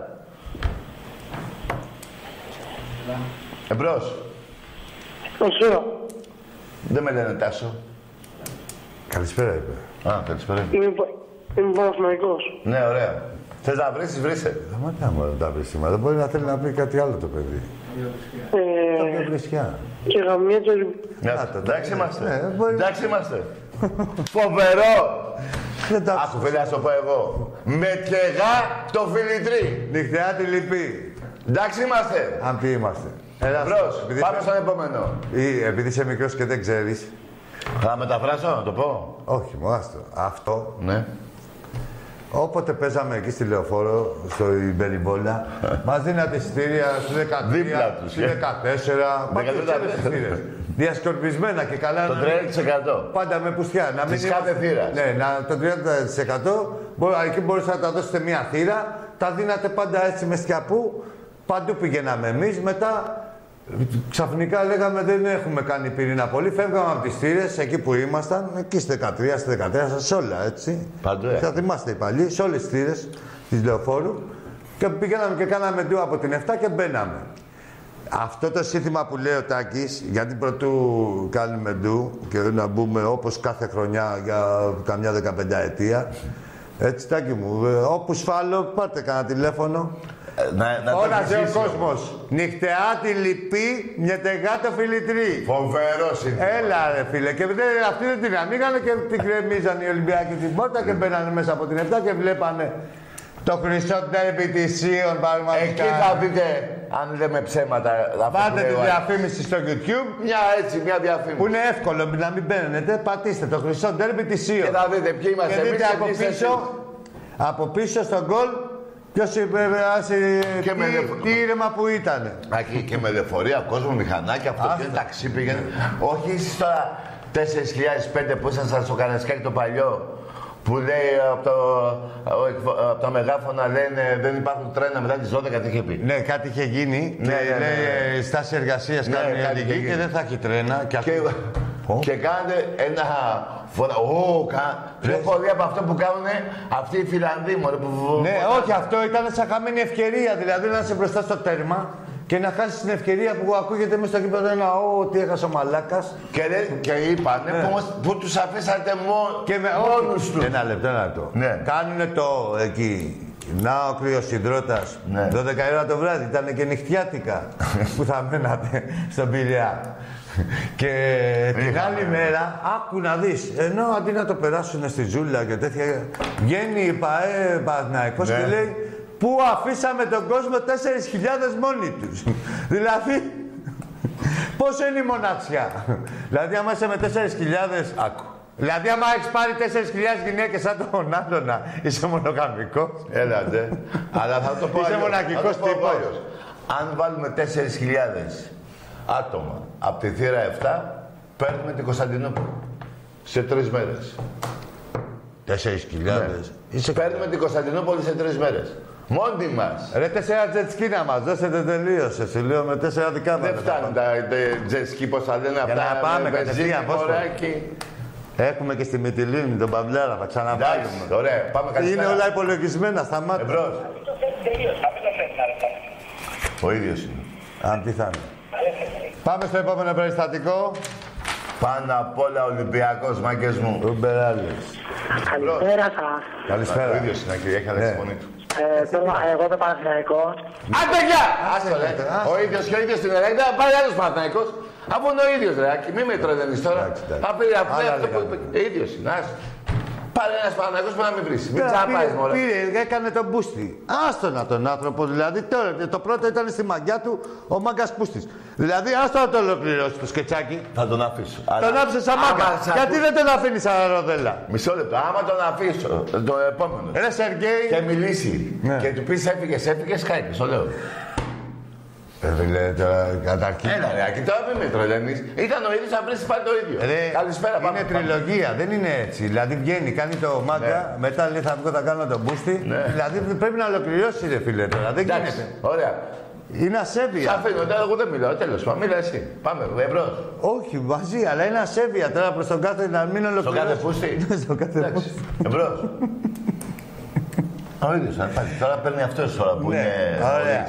Εμπρός. Καλησπέρα. Δεν με λένε Τάσο. Καλησπέρα είπε. Α, καλησπέρα. Είμαι Παναθηναϊκός. Ναι, ωραία. Θες να βρίσεις, βρίσε. Σταματά μόνο τα βρίσιμα. Δεν μπορεί να θέλει να πει κάτι άλλο το παιδί. Κάποια βρισιά. Και γαμία Εντάξει είμαστε. Εντάξει είμαστε. Φοβερό. Άκου φίλε, να σου πω εγώ. Με κεγά το φιλιτρί. Νυχτεά τη λυπή. Εντάξει είμαστε. Αν ποιοι είμαστε. Μπρος, πάμε στον επόμενο. Ή επειδή είσαι μικρός και δεν ξέρεις. Θα μεταφράσω, να το πω. Όχι, μου άστο. Αυτό. Ναι. Όποτε παίζαμε εκεί στη Λεωφόρο, στο Ιμπεριμπόλα, μας δίνατε εισιτήρια στους 13, Δίπλα τους, στους 14, πάντα ξέρετε εισιτήρια. Διασκορπισμένα και καλά. Το 30%. Πάντα με πουστιά. Να Της κάθε θύρας. Ναι, το 30%. Εκεί μπορούσατε να τα δώσετε μία θύρα. Τα δίνατε πάντα έτσι με σκιαπού. Παντού πηγαίναμε εμείς. Μετά ξαφνικά λέγαμε δεν έχουμε κάνει πυρήνα πολύ. Φεύγαμε από τις θύρες εκεί που ήμασταν. Εκεί στις 13, στις 14, σε όλα έτσι. Παντού, Θα θυμάστε οι παλιοί, σε όλες τις θύρες της Λεωφόρου. Και πηγαίναμε και κάναμε ντου από την 7 και μπαίναμε. Αυτό το σύνθημα που λέει ο Τάκης, γιατί πρωτού κάνουμε ντου και να μπούμε όπως κάθε χρονιά για καμιά 15 ετία. Έτσι, Τάκη μου, όπου σφάλω, πάρτε κανένα τηλέφωνο. Όραζε ο κόσμος. Νυχτεά τη λυπή, μιετεγά το φιλιτρί. Φοβερό σύνθημα. Έλα ρε φίλε. Και αυτοί δεν την ανοίγανε και την κρεμίζαν οι Ολυμπιακοί την πόρτα και μπαίνανε μέσα από την 7 και βλέπανε το χρυσό τέρμπι της Σίων, παραδείγματος. Εκεί θα δείτε, αν λέμε ψέματα. Πάτε τη διαφήμιση στο YouTube. Μια διαφήμιση. Που είναι εύκολο να μην μπαίνετε. Πατήστε το χρυσό τέρμπι της Σίων. Και θα δείτε ποιοι είμαστε. Και δείτε από πίσω στον γκολ ποιος τι ήρεμα που ήταν. Και με λεωφορεία, κόσμο, μηχανάκια, αυτοκίνητα, ταξί πήγαινε. Όχι εσείς τώρα 4.005 που ήσασταν στο Κανεσκάκι το παλιό. Που λέει από τα μεγάφωνα λένε δεν υπάρχουν τρένα μετά τις 12, τι είχε πει. Ναι, κάτι είχε γίνει. Ναι, λέει στάση εργασίας κάνουν οι Αττικοί και δεν θα έχει τρένα. Και κάνετε ένα πιο πολύ από αυτό που κάνουν αυτοί οι Φιλανδοί. Ναι, όχι, αυτό ήταν σαν χαμένη ευκαιρία. Δηλαδή να είσαι μπροστά στο τέρμα και να χάσεις την ευκαιρία που ακούγεται μέσα στο γήπεδο ένα τι έχασε ο μαλάκας. Και είπανε που τους αφήσατε μόνους τους. Ένα λεπτό. Ναι. Κάνουνε το εκεί. Να ο κρυοσυντρώτας. 12 ώρα το βράδυ. Ήταν και νυχτιάτικα που θα μένατε στον Πειραιά. Και την άλλη μέρα, άκου να δεις, ενώ αντί να το περάσουν στη ζούλα και τέτοια, βγαίνει η ΠΑΕ Παναθηναϊκός και λέει πού αφήσαμε τον κόσμο 4.000 μόνοι τους. Δηλαδή, πόσο είναι η μοναξιά. Δηλαδή, άμα είσαι με 4.000... Άκου. Δηλαδή, άμα έχεις πάρει 4.000 γυναίκες σαν τον Άντωνα, είσαι μονογαμικός. Έλατε. Αλλά θα το πω είσαι μοναχικός τύπος. Αν βάλουμε 4.000 άτομα από τη θύρα 7, παίρνουμε την Κωνσταντινούπολη. Σε 3 μέρες. 4.000. Ναι. Παίρνουμε την Κωνσταντινούπολη σε 3 μέρες. Μόνοι μας. Ρε 4 τζετσκι να μας δώσετε, τελείωσε. Σου λέω με 4 δικά μας. Δεν φτάνουν τα τζετσκι, πώς θα λένε αυτά. Για να πάμε κατευθείαν, πώς έχουμε και στη Μυτιλίνη τον Παυλάρα, θα ξαναβάλουμε. Ωραία, πάμε καλησπέρα. Είναι όλα υπολογισμένα, σταμάτα. Εμπρός. Ο ίδιος είναι. Αν τι θα είναι. Πάμε στο επόμενο περιστατικό. Πάνω απ' όλα Ολυμπιακός, μάγκες μου. Ουμπεράλες. Καλησπέρα σας. Καλησπέρα. Ο ίδιος είναι, έχει αλλάξει τη φωνή του. Εγώ το Παναθηναϊκό. Άντε γεια! Άστο ρε. Ο ίδιος και ο ίδιος στην Ελλάδα, ήταν πάλι άλλος Παναθηναϊκός. Από είναι ο ίδιος ρε, μη με τρελαίνεις τώρα. Αυτό που είπε, ίδιος είναι, άστο. Πάρε ένας Παναθηναϊκός που να μην βρεις. Μην τσάπαεις μωρέ. Πήρε, έκανε τον Μπούστη. Άστονα τον άνθρωπο, δηλαδή τώρα, το πρώτο ήταν στη μαγιά του ο μάγκας Πούστης. Δηλαδή άστο να το ολοκληρώσει το σκετσάκι. Θα τον αφήσω. Τον άφησε σαν μάγκα. Γιατί δεν τον αφήνει σαν ροδέλα. Μισό λεπτό. Άμα τον αφήσω, το επόμενο. Ρε Σεργέη. Και μιλήσει. Και του πεις έφυγες, χάηκες, το λέω. Τώρα καταρχήν. Έλα ρε, και τώρα μην με τρελαίνεις. Ήταν ο ίδιος, θα βρεις πάλι το ίδιο. Καλησπέρα, είναι τριλογία, δεν είναι έτσι. Δηλαδή βγαίνει, κάνει το μάγκα, μετά λέει θα βγω, θα κάνω τον Μπούστη. Δηλαδή πρέπει να ολοκληρώσει ρε φίλε τώρα. Δεν γίνεται. Ωραία. Είναι ασέβεια. Σ' αφήνω, εγώ δεν μιλάω, τέλος πάντων. Μίλα εσύ. Πάμε, εμπρός. Όχι, μαζί, αλλά είναι ασέβεια τώρα προς τον κάθε να μην ολοκληρώσει. Στον κάθε Πούστη. Στον κάθε Πούστη. Εμπρός. Ο ίδιος, τώρα παίρνει αυτός τώρα που είναι. Ωραία.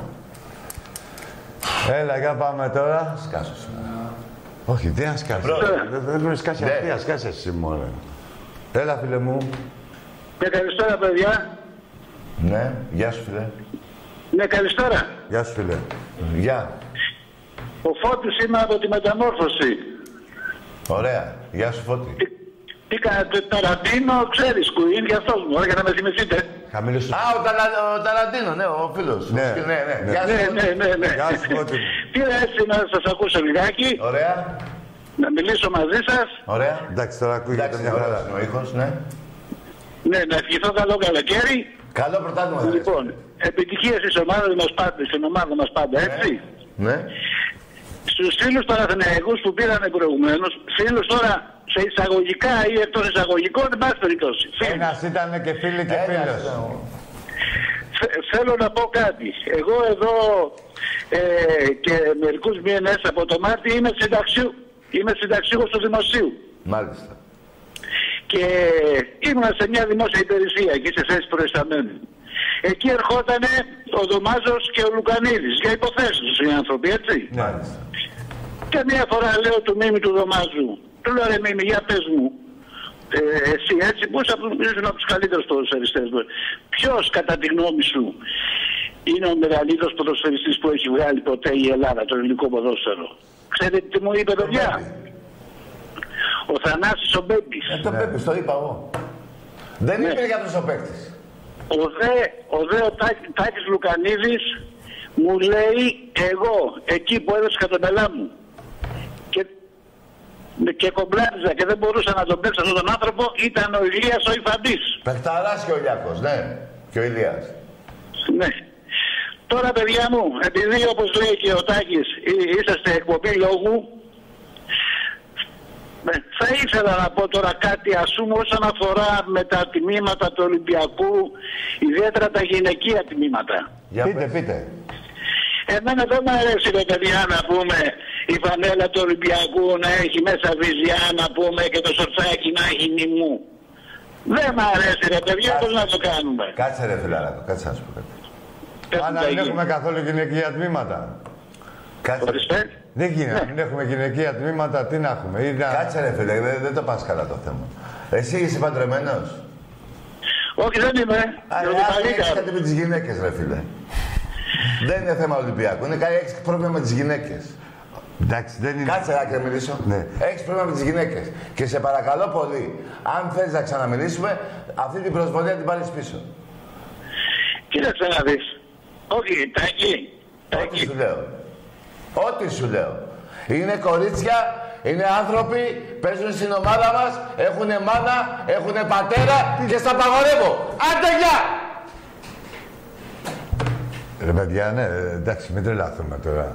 Έλα, για πάμε τώρα. Σκάσω σήμερα. Όχι, τι να σκάσεις. Δεν πρέπει να σκάσει αυτή, να σκάσεις εσύ μόνο. Έλα, φίλε μου. Και καλησπέρα, παιδιά. Ναι, γεια σου φίλε. Ναι, καλησπέρα. Γεια σου, φίλε. Γεια. Ο Φώτης είμαι από τη Μεταμόρφωση. Ωραία. Γεια σου Φώτη. Τι κάνετε, Ταραντίνο, ξέρεις, Κουίν, για αυτός μου, για να με θυμηθείτε. Χαμηλούς. Α, ο Ταραντίνο, ναι, ο φίλος. Ναι. Ναι. Γεια σου. Ναι. Γεια σου, Φώτη. Πήρα έτσι να σας ακούσω λιγάκι, Ωραία. να μιλήσω μαζί σας. Ωραία. Εντάξει, τώρα ακούγεται Εντάξει, μια ωραίος χαρά. είναι ο ήχος, ναι. Ναι, να ευχηθώ καλό καλοκαίρι. Καλό πρωτάθλημα. θα Λοιπόν, επιτυχία στην ομάδα μας πάντα, στην ομάδα μας πάντα, έτσι. Ναι. Στους φίλους Παναθηναϊκούς που πήρανε προηγουμένως, φίλους τώρα σε εισαγωγικά ή εκτός εισαγωγικών, δεν πάση περιπτώσει. Ένας ήταν και φίλοι και φίλος. Θέλω να πω κάτι. Εγώ εδώ και μερικούς μήνες από το Μάρτι είμαι συνταξιούχος του Δημοσίου. Μάλιστα. Και ήμουν σε μια δημόσια υπηρεσία εκεί σε θέση προϊσταμένου. Εκεί ερχότανε ο Δωμάζος και ο Λουκανίδης για υποθέσεις τους οι άνθρωποι, έτσι. Μάλιστα. Και μια φορά λέω του Μίμη του Δωμάζου, του λέω ρε Μίμη, για πες μου, εσύ έτσι, πώς ήσουν από τους καλύτερους ποδοσφαιριστές μου. Ποιος κατά τη γνώμη σου είναι ο μεγαλύτερος ποδοσφαιριστής που έχει βγάλει ποτέ η Ελλάδα, το ελληνικό ποδόσφαιρο? Ξέρετε τι μου είπε, παιδιά? Ο Θανάσης ο Μπέμπης. Το Μπέμπης, το είπα εγώ. Δεν είπε για αυτός ο παίκτης. Ο Τάκης Λουκανίδης μου λέει, εγώ εκεί που έδωσα κατομελά μου και κομπλάριζα και δεν μπορούσα να τον παίξω αυτόν τον άνθρωπο, ήταν ο Ηλίας ο Ιφαντής. Πεχταράς και ο Λιάκος, ναι. Και ο Ηλίας. Ναι. Τώρα παιδιά μου, επειδή όπως λέει και ο Τάκης είσαστε εκπομπή λόγου, θα ήθελα να πω τώρα κάτι, ας πούμε, όσον αφορά με τα τιμήματα του Ολυμπιακού, ιδιαίτερα τα γυναικεία τιμήματα. Πείτε. Εμένα δεν μου αρέσει, ρε παιδιά, να πούμε η φανέλα του Ολυμπιακού να έχει μέσα βυζιά, να πούμε, και το σορτσάκι να έχει νημού. Δεν μ' αρέσει, ρε παιδιά, πώς να το κάνουμε? Κάτσε ρε φιλαράκο, κάτσε να σου πω κάτι. Αν δεν έχουμε καθόλου γυναικεία τμήματα. Κάτσε. Δεν γίνεται. Αν έχουμε γυναικεία τμήματα, τι να έχουμε? Κάτσε ρε φίλε, δεν το πας καλά το θέμα. Εσύ είσαι παντρεμένος? Όχι, δεν είμαι. Έχεις κάτι με τις γυναίκες ρε φίλε. Δεν είναι θέμα Ολυμπιακού, έχεις πρόβλημα με τις γυναίκες. Εντάξει, δεν είναι. Κάτσε να μιλήσω. Ναι. Έχεις πρόβλημα με τις γυναίκες. Και σε παρακαλώ πολύ, αν θέλεις να ξαναμιλήσουμε, αυτή την προσβολή την πάρεις πίσω. Κοίταξε να δεις. Όχι, Τάκη. Ό,τι σου λέω. Ό,τι σου λέω. Είναι κορίτσια, είναι άνθρωποι, παίζουν στην ομάδα μας, έχουνε μάνα, έχουνε πατέρα και στα απαγορεύω. Άντε γεια! Ρε παιδιά, ναι, εντάξει, μην τρελάθουμε τώρα.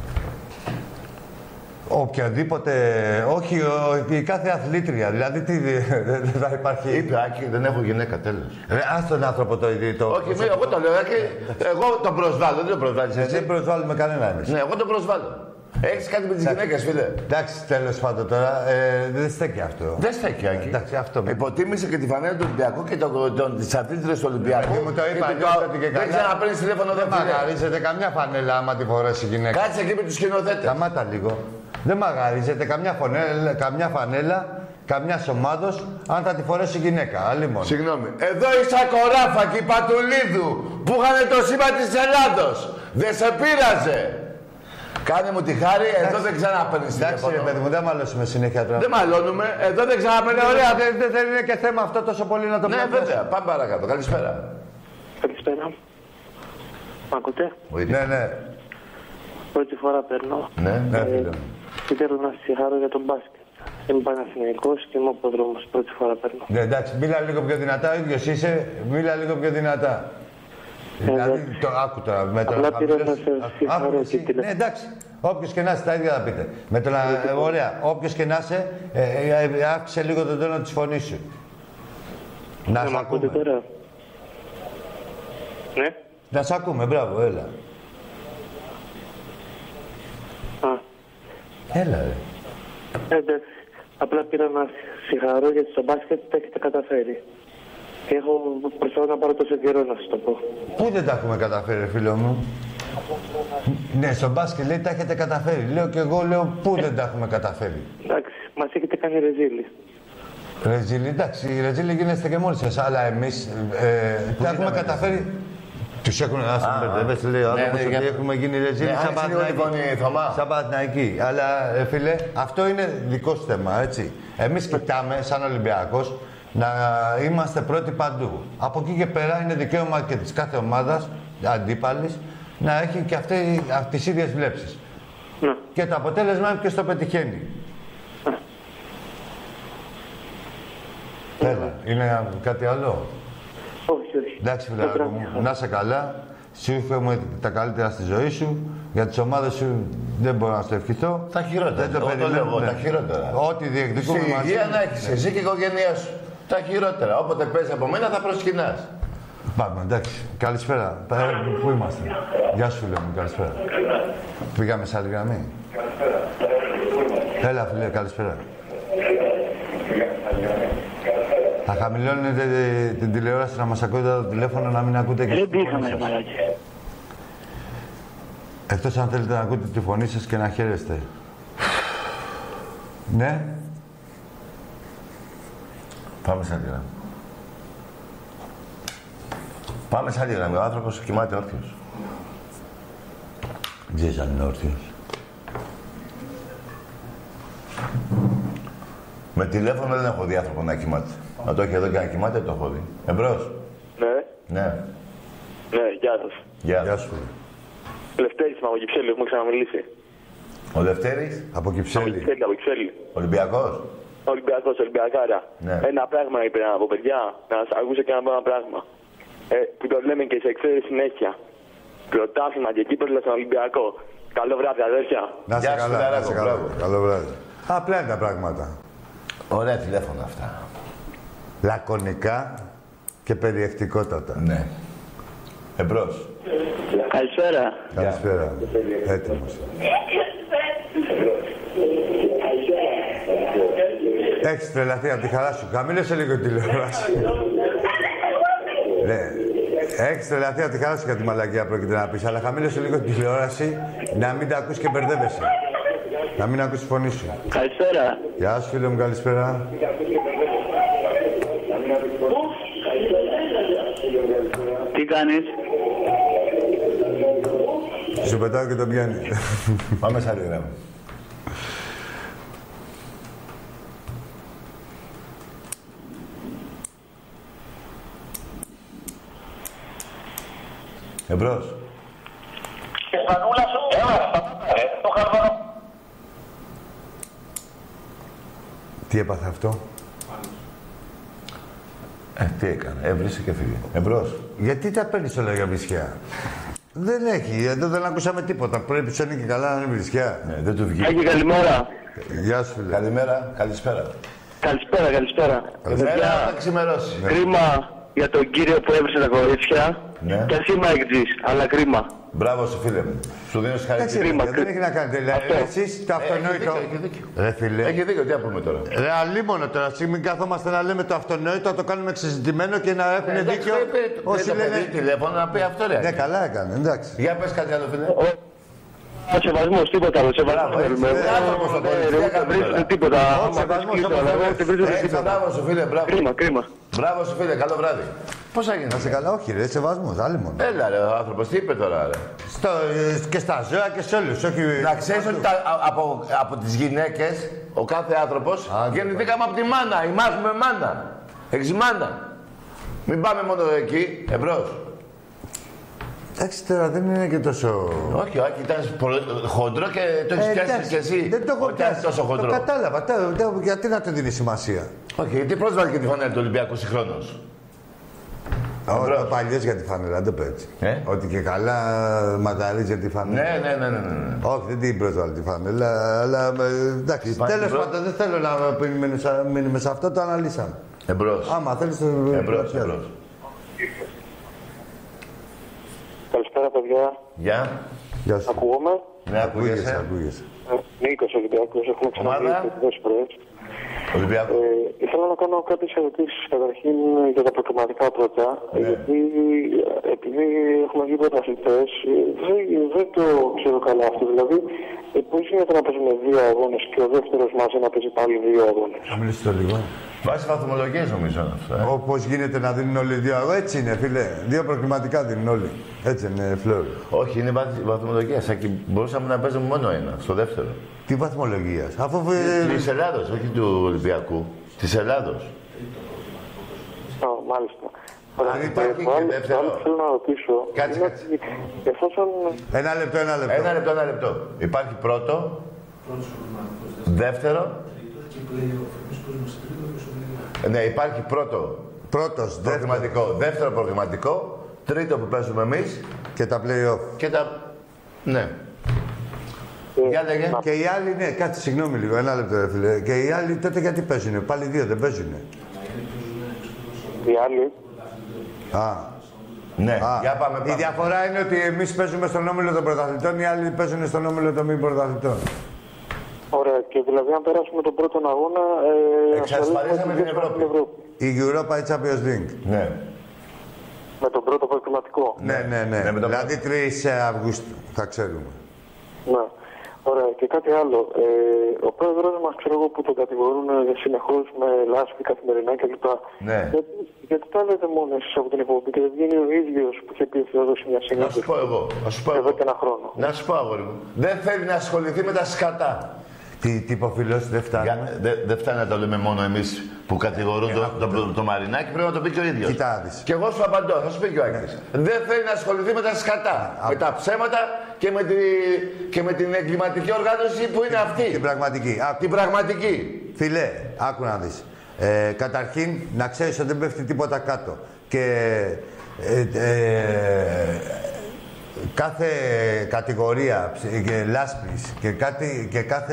Οποιαδήποτε, όχι, η κάθε αθλήτρια, δηλαδή τι, δεν θα υπάρχει... Είπε, Άκη, δεν έχω γυναίκα, τέλος. Ρε, ας τον άνθρωπο το... Όχι, εγώ το λέω, Άκη, εγώ τον προσβάλλω, δεν τον προσβάλλεις εσύ. Δεν προσβάλλουμε κανένα εμείς. Ναι, εγώ τον προσβάλλω. Έχεις κάτι με τις γυναίκες, φίλε. Εντάξει, τέλος πάντων τώρα, δεν στέκει αυτό. Δεν στέκει, Άκη. Εντάξει, αυτό. Υποτίμησε και τη φανέλα του Ολυμπιακού και τις αθλήτριες του Ολυμπιακού. Μου το είπα, δεν ξαναπαίρνεις τηλέφωνο εδώ. Δεν μαγαρίζεται καμιά φανέλα άμα τη φορέσει η γυναίκα. Κάτσε εκεί με τους σκηνοθέτες. Σταμάτα λίγο. Δεν μαγαρίζεται καμιά φανέλα, καμιά ομάδος, αν θα τη φορέσει η γυναίκα. Άλλη μόνο. Συγγνώμη. Εδώ η Σακοράφα και η Πατουλίδου που είχαν το σήμα της Ελλάδος. Δεν σε πείραζε. Κάνε μου τη χάρη, εδώ δεν ξαναπαίρνεις τηλέφωνο. Εντάξει, ρε παιδί μου, δεν μαλώσουμε συνέχεια τώρα. Δεν μαλώνουμε, εδώ δεν ξαναπαίρνεις. Ωραία, δεν είναι και θέμα αυτό τόσο πολύ να το πούμε. Ναι, βέβαια. Πάμε παρακάτω. Καλησπέρα. Καλησπέρα. Μ' ακούτε? Ναι. Πρώτη φορά παίρνω. Ναι. Θέλω να συγχαρώ για τον μπάσκετ. Είμαι Παναθηναϊκός και είμαι από δρόμος. Πρώτη φορά παίρνω. Ναι, εντάξει, μίλα λίγο πιο δυνατά, ο ίδιος είσαι, μίλα λίγο πιο δυνατά. Δηλαδή, άκου τώρα, με το απλά πήρα να σας συγχαρώ και τηλέφωνο. Ναι, εντάξει, όποιος και να είσαι, τα ίδια θα πείτε. Με το ωραία, όποιος και να είσαι, αύξησε λίγο τον τόνο της φωνής σου. Να σ' ακούτε ακούμε. τώρα? Ναι. Να σ' ακούμε, μπράβο, έλα. Έλα, ρε. Εντάξει. Απλά πήρα να συγχαρώ γιατί στο μπάσκετ τα έχετε καταφέρει. Και έχω προσπαθώ να πάρω τόσο καιρό να σας το πω. Πού δεν τα έχουμε καταφέρει, φίλο μου? Ναι, στο μπάσκετ λέει τα έχετε καταφέρει. Λέω και εγώ, λέω πού δεν τα έχουμε καταφέρει. Εντάξει, μας έχετε κάνει ρεζίλη. Ρετζίλη, εντάξει, η Ρετζίλη γίνεστε και μόνοι σας, αλλά εμείς τα έχουμε καταφέρει. Τους έχουν μπερδεύσει, λέει ο άνθρωπος, ότι έχουμε γίνει Ρετζίλη σαν Παναθηναϊκή. Αλλά, φίλε, αυτό είναι δικό σου θέμα, έτσι. Εμείς κοιτάμε, σαν Ολυμπιακός, να είμαστε πρώτοι παντού. Από εκεί και πέρα είναι δικαίωμα και της κάθε ομάδας, αντίπαλης, να έχει και αυτή τις ίδιες βλέψεις. Ναι. Και το αποτέλεσμα είναι ποιος το πετυχαίνει. Έλα, είναι κάτι άλλο? Όχι, όχι. Εντάξει, φιλαράκο μου, να είσαι καλά. Σου εύχομαι τα καλύτερα στη ζωή σου. Για τις ομάδες σου δεν μπορώ να στο ευχηθώ. Τα χειρότερα. Δεν το περιμένω. Τα χειρότερα. Ό,τι διεκδικούμε μαζί. Στη υγεία να έχεις εσύ και η οικογένειά σου. Τα χειρότερα. Όποτε παίζει από μένα θα προσκυνάς. Πάμε, εντάξει. Καλησπέρα. Πού είμαστε? Γεια σου, φίλε μου, καλησπέρα. Πήγαμε σε άλλη γραμμή. Έλα, φίλε, καλησπέρα. Θα χαμηλώνετε την τηλεόραση να μας ακούτε το τηλέφωνο, να μην ακούτε και... Δεν πήγαμε, μαλάκι. Εκτός αν θέλετε να ακούτε τη φωνή σας και να χαίρεστε. Ναι. Πάμε σε άλλη γραμμή. Πάμε σε άλλη γραμμή. Ο άνθρωπος κοιμάται όρθιος. Ξέρεις αν είναι όρθιος. Με τηλέφωνο δεν έχω δει άνθρωπο να κοιμάται. Να το έχει εδώ και να κοιμάται, το έχω δει. Εμπρός. Ναι. Ναι. Ναι, γεια σας. Γεια σου. Λευτέρης είμαι από Κυψέλη, έχουμε ξαναμιλήσει. Ο Λευτέρης. Από Κυψέλη. Από Κυψέλη. Ολυμπιακός. Ολυμπιακός, Ολυμπιακάρα. Ναι. Ένα πράγμα είπε να πω, παιδιά, να σας ακούσω και να πω ένα πράγμα. Που το λέμε και σε εξαίρεση συνέχεια. Πρωτάθλημα και κύπελλο στον Ολυμπιακό. Καλό βράδυ, αδέρφια. Να σε Γεια σου, καλά, να φιλαράκο, σε καλά. μπράβο. Καλό βράδυ. Απλά είναι τα πράγματα. Ωραία τηλέφωνα αυτά. Λακωνικά και περιεκτικότατα. Ναι. Εμπρός. Καλησπέρα. Καλησπέρα. Έτοιμος. Έχεις τρελαθεί από τη χαρά σου. Χαμήλωσε λίγο τη τηλεόραση. Ναι. Έχεις τρελαθεί από τη χαρά σου για τη μαλακία πρόκειται να πεις, αλλά χαμήλωσε λίγο τη τηλεόραση να μην τα ακούς και μπερδεύεσαι. Να μην ακούς τη φωνή σου. Καλησπέρα. Γεια σου, φίλε μου, καλησπέρα. Τι κάνεις? Σου πετάω και τον πιάνει. Πάμε σε άλλη γραμμή. Εμπρός. Τι έπαθε αυτό? Τι έκανε, έβρισε και φύγε. Εμπρός. Γιατί τα παίρνεις όλα για βρισιά? Δεν έχει, εδώ δεν ακούσαμε τίποτα. Πρέπει να είναι και καλά να είναι βρισιά. Ναι, δεν του βγήκε. Άγγι, καλημέρα. Γεια σου, φίλε. Καλημέρα, καλησπέρα. Καλησπέρα, καλησπέρα. Καλημέρα, θα ξημερώσει. Κρίμα για τον κύριο που έβρισε τα κορίτσια. Ναι. Και εσύ είμαι εκτζής, αλλά κρίμα. Μπράβο σου, φίλε μου. Σου δίνω συγχαρητήρια. Δεν έχει να κάνει. Δηλαδή, εσείς το αυτονόητο. Έχει δίκιο. Ρε φίλε. Έχει δίκιο, τι να πούμε τώρα. Ρε αλίμονο τώρα. Μην καθόμαστε να λέμε το αυτονόητο, να το κάνουμε ξεζητημένο και να έχουν δίκιο. Όσοι λένε τηλέφωνο να πει αυτό, ρε. Ναι, καλά έκανε, εντάξει. Για πες κάτι άλλο, φίλε. Ο σεβασμός, τίποτα άλλο. Σεβασμός θέλουμε. Δεν βρίσκεται τίποτα. Μπράβο σου, φίλε, μπράβο. Κρίμα, κρίμα. Μπράβο σου, φίλε, καλό βράδυ. Πώς έγινε. Να σε καλά, όχι ρε, σεβασμός, αλίμονο. Έλα, ρε, ο άνθρωπος, τι είπε τώρα, ρε. Και στα ζώα και σε όλους, όχι... Να ξέρεις ότι από τις γυναίκες, ο κάθε άνθρωπος, γεννηθήκαμε από τη μάνα. Ημάζουμε μάνα. Έχεις μάνα. Μην πάμε μόνο εκεί, εμπρός. Εντάξει τώρα, δεν είναι και τόσο... Όχι, όχι, ήταν χοντρό και το έχεις πιάσει κι εσύ. Δεν το έχω πιάσει. Τόσο χοντρό. Το κατάλαβα. Γιατί να το δίνει σημασία. Όχι, γιατί πρόσβαλε και τη φανέλα του Ολυμπιακού συγχρόνως. Ο παλιός για τη φανέλα, δεν το πω έτσι. Ότι και καλά μαγαρίζει για τη φανέλα. Ναι. Όχι, δεν την πρόσβαλε τη φανέλα, αλλά εντάξει. Τέλος πάντων, δεν θέλω να μείνουμε σε αυτό, το αναλύσαμε. Εμπρός. Άμα θέλεις το... Εμπρός. Καλησπέρα, παιδιά. Γεια σου. Ακούγομαι. Ναι, ακούγεσαι. Ακούγεσαι. Νίκος Ολυμπιακός, έχουμε ξαναδεί 2 φορές. Ολυμπιακό. Ήθελα να κάνω κάποιες ερωτήσεις. Καταρχήν για τα προκριματικά πρώτα. Ναι. Γιατί επειδή έχουμε βγει πρωταθλητές, δεν το ξέρω καλά αυτό. Δηλαδή, πώς γίνεται να παίζουμε 2 αγώνες και ο δεύτερος μαζί να παίζει πάλι 2 αγώνες. Θα μιλήσω το λίγο. Βάσει βαθμολογίες νομίζω είναι αυτό. Όπως γίνεται να δίνουν όλοι 2 αγώνες, έτσι είναι φίλε. 2 προκριματικά δίνουν όλοι. Έτσι είναι, Φλόρ. Όχι, είναι βαθμολογία. Σαν και μπορούσαμε να παίζουμε μόνο ένα, στο δεύτερο. Τι βαθμολογία. Αφού. Της Ελλάδος, όχι του Ολυμπιακού. Της Ελλάδος. Μάλιστα. Αν υπάρχει και δεύτερο. Άλλο θέλω να ρωτήσω. Κάτσε. Εφόσον. Ένα λεπτό. Ένα λεπτό. Υπάρχει πρώτο, δεύτερο. Ναι, υπάρχει Πρώτος, προκριματικό, δεύτερο προκριματικό, τρίτο που παίζουμε εμείς και τα play-off. και τα... Ναι. Για λέγε. Και οι άλλοι, ναι, κάτσε, συγγνώμη λίγο, ένα λεπτό, ρε φίλε. Και οι άλλοι τότε γιατί παίζουνε, πάλι 2 δεν παίζουνε. Οι άλλοι. Ναι, για πάμε. Η διαφορά είναι ότι εμείς παίζουμε στον όμιλο των πρωταθλητών, οι άλλοι παίζουν στον όμιλο των μη πρωταθλητών. Ωραία, και δηλαδή αν περάσουμε τον πρώτο αγώνα. Εξασφαλίσαμε την Ευρώπη. Η Europa Champions League. Ναι. Με τον πρώτο προκριματικό. Ναι. Δηλαδή 3 Αυγούστου, θα ξέρουμε. Ναι. Ωραία, και κάτι άλλο. Ο πρόεδρος μας, ξέρω εγώ, που τον κατηγορούν συνεχώς με λάσπη καθημερινά κλπ. Ναι. Γιατί τα λέτε μόνο εσείς από την εκπομπή και δεν βγαίνει ο ίδιος που είχε πει ότι θα δώσει μια συνέντευξη. Να σου πω εγώ. Εδώ και ένα χρόνο. Να σου πω, αγόρι μου. Δεν θέλει να ασχοληθεί με τα σκατά. Τι τυποφιλός δεν φτάνει. Δεν φτάνει να το λέμε μόνο εμείς που κατηγορούν το Μαρινάκι, πρέπει να το πει και ο ίδιος. Κοιτάδεις. Και εγώ σου απαντώ, θα σου πει και ο Άκης. Δεν θέλει να ασχοληθεί με τα σκατά, με τα ψέματα και με την εγκληματική οργάνωση που είναι αυτή. Την πραγματική. Την πραγματική. Φίλε, άκου να δεις. Καταρχήν, να ξέρεις ότι δεν πέφτει τίποτα κάτω. Και κάθε κατηγορία λάσπης και κάθε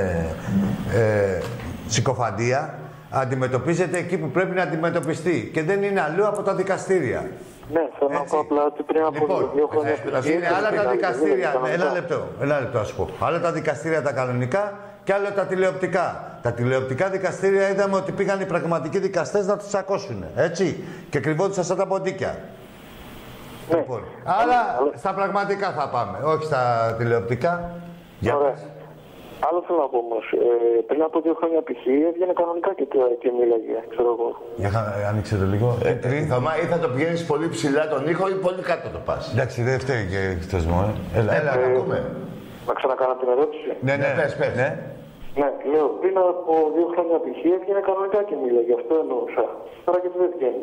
συκοφαντία αντιμετωπίζεται εκεί που πρέπει να αντιμετωπιστεί και δεν είναι αλλού από τα δικαστήρια. Ναι, θέλω να πω απλά ότι πριν από 2 χρόνια... Είναι άλλα τα δικαστήρια. Ένα λεπτό, ας πω. Άλλα τα δικαστήρια τα κανονικά και άλλο τα τηλεοπτικά. Τα τηλεοπτικά δικαστήρια είδαμε ότι πήγαν οι πραγματικοί δικαστές να τους τσακώσουν. Έτσι. Και κρυβόντουσαν σαν τα ποντίκια. Ναι. Λοιπόν, άρα στα πραγματικά θα πάμε, όχι στα τηλεοπτικά. Ωραία. Άλλο θέλω να πω όμως, πριν από 2 χρόνια π.χ. έβγαινε κανονικά και μίλαγε, ξέρω εγώ. Για άνοιξε το λίγο. Θωμά, ή θα το πηγαίνεις πολύ ψηλά τον ήχο ή πολύ κάτω το πας. Εντάξει, δεν φταίει και θεσμό, Έλα, ακούμε. Να ξανακάνω την ερώτηση. Ναι, πες. Ναι, λέω, πριν από 2 χρόνια π.χ. έβγαινε κανονικά και μίλαγε, αυτό εννοούσα. Τώρα γιατί δεν βγαίνει.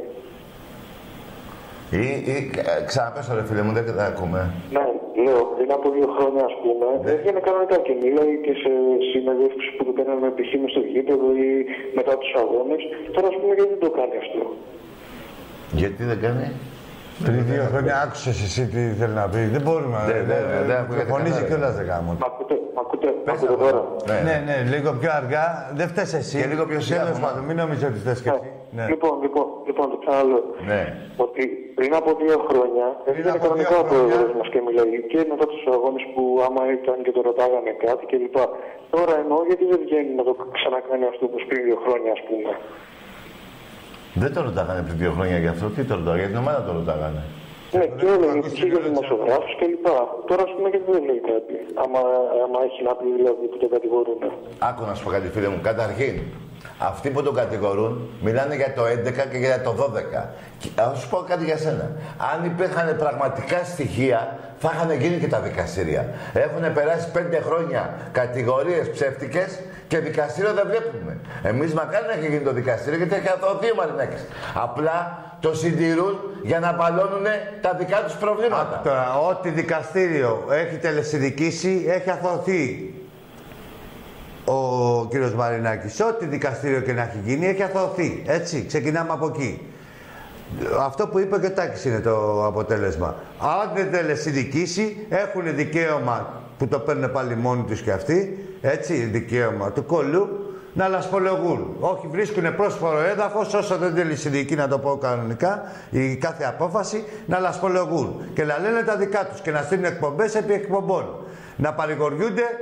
Ξαναπες ρε φίλε μου, δεν τα ακούμε. Ναι, λέω, πριν από 2 χρόνια ας πούμε, έβγαινε κανονικά και μίλαγε και σε συνεδεύσεις που το κάναμε π.χ. μες στο γήπεδο ή μετά τους αγώνες. Τώρα ας πούμε γιατί δεν το κάνει αυτό. Γιατί δεν κάνει. Πριν 2 χρόνια άκουσες εσύ τι θέλει να πει. Δεν μπορούμε να φωνίζει κιόλας δεν κάνω. Μ' ακούτε τώρα. Ναι, λίγο πιο αργά. Δεν φταίς εσύ. Και λίγο πιο τέλος πάντων, μην νομίζω ότι φταίς και εσύ. Λοιπόν, το ξαναλέω. Ότι πριν από 2 χρόνια έβγαινε κανονικά ο πρόεδρος μας και μιλάει και μετά τους αγώνες που άμα ήταν και το ρωτάγανε κάτι κλπ. Τώρα εννοώ γιατί δεν βγαίνει να το ξανακάνει αυτό όπως πριν 2 χρόνια ας πούμε. Δεν το ρωτάγανε πριν 2 χρόνια γι' αυτό. Τι το ρωτάγανε, για την ομάδα το ρωτάγανε. Ναι, και έλεγε και για δημοσιογράφους κλπ. Τώρα ας πούμε γιατί δεν λέει κάτι. Άμα έχει να πει δηλαδή που το κατηγορούν. Άκου να σου πω κάτι φίλε μου. Καταρχήν, αυτοί που τον κατηγορούν μιλάνε για το 11 και για το 12. Θα σου πω κάτι για σένα. Αν υπήρχαν πραγματικά στοιχεία, θα είχαν γίνει και τα δικαστήρια. Έχουν περάσει 5 χρόνια κατηγορίες ψεύτικες και δικαστήριο δεν βλέπουμε. Εμείς μακάρι να έχει γίνει το δικαστήριο γιατί έχει αθωωωθεί ο Μαρινάκης. Απλά το συντηρούν για να μπαλώνουν τα δικά τους προβλήματα. Τώρα, ό,τι δικαστήριο έχει τελεσυνδικήσει, έχει αθωωωθεί ο κύριος Μαρινάκης. Ό,τι δικαστήριο και να έχει γίνει, έχει αθωωωθεί. Έτσι, ξεκινάμε από εκεί. Αυτό που είπε και ο Τάκης είναι το αποτέλεσμα. Αν δεν τελεσυνδικήσει, έχουν δικαίωμα, που το παίρνουν πάλι μόνοι τους και αυτοί, έτσι, δικαίωμα του κόλλου, να λασπολογούν. Όχι, βρίσκουν πρόσφορο έδαφος, όσο δεν θέλει συνδική, να το πω κανονικά, η κάθε απόφαση, να λασπολογούν. Και να λένε τα δικά τους και να στείλουν εκπομπές επί εκπομπών. Να παρηγοριούνται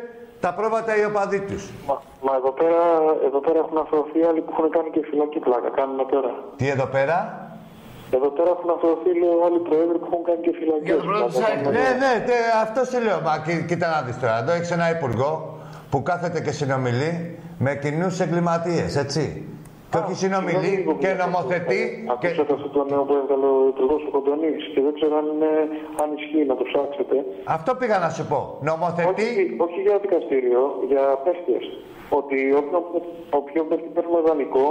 τα πρόβατα οι οπαδοί τους. Μα εδώ πέρα έχουν αφαιωθεί άλλοι που έχουν κάνει και φυλακή πλάκα. Κάνουμε τώρα. Τι εδώ πέρα? Εδώ πέρα έχουν αφαιωθεί άλλοι πρόεδροι που έχουν κάνει και φυλακές. Ναι, αυτό σου λέω. Μα κοίτα να δεις τώρα. Εδώ έχεις ένα υπουργό που κάθεται και συνομιλεί με κοινούς εγκληματίες, έτσι. Και όχι συνομιλεί και νομοθετεί. Ακούσατε αυτό το νέο που έβγαλε ο υπουργός ο Κοντονής και δεν ξέρω αν ισχύει, να το ψάξετε. Αυτό πήγα να σου πω. Νομοθετεί. Όχι για δικαστήριο, για παίχτες. Ότι όποιον παίχτη παίρνουμε δανεικό,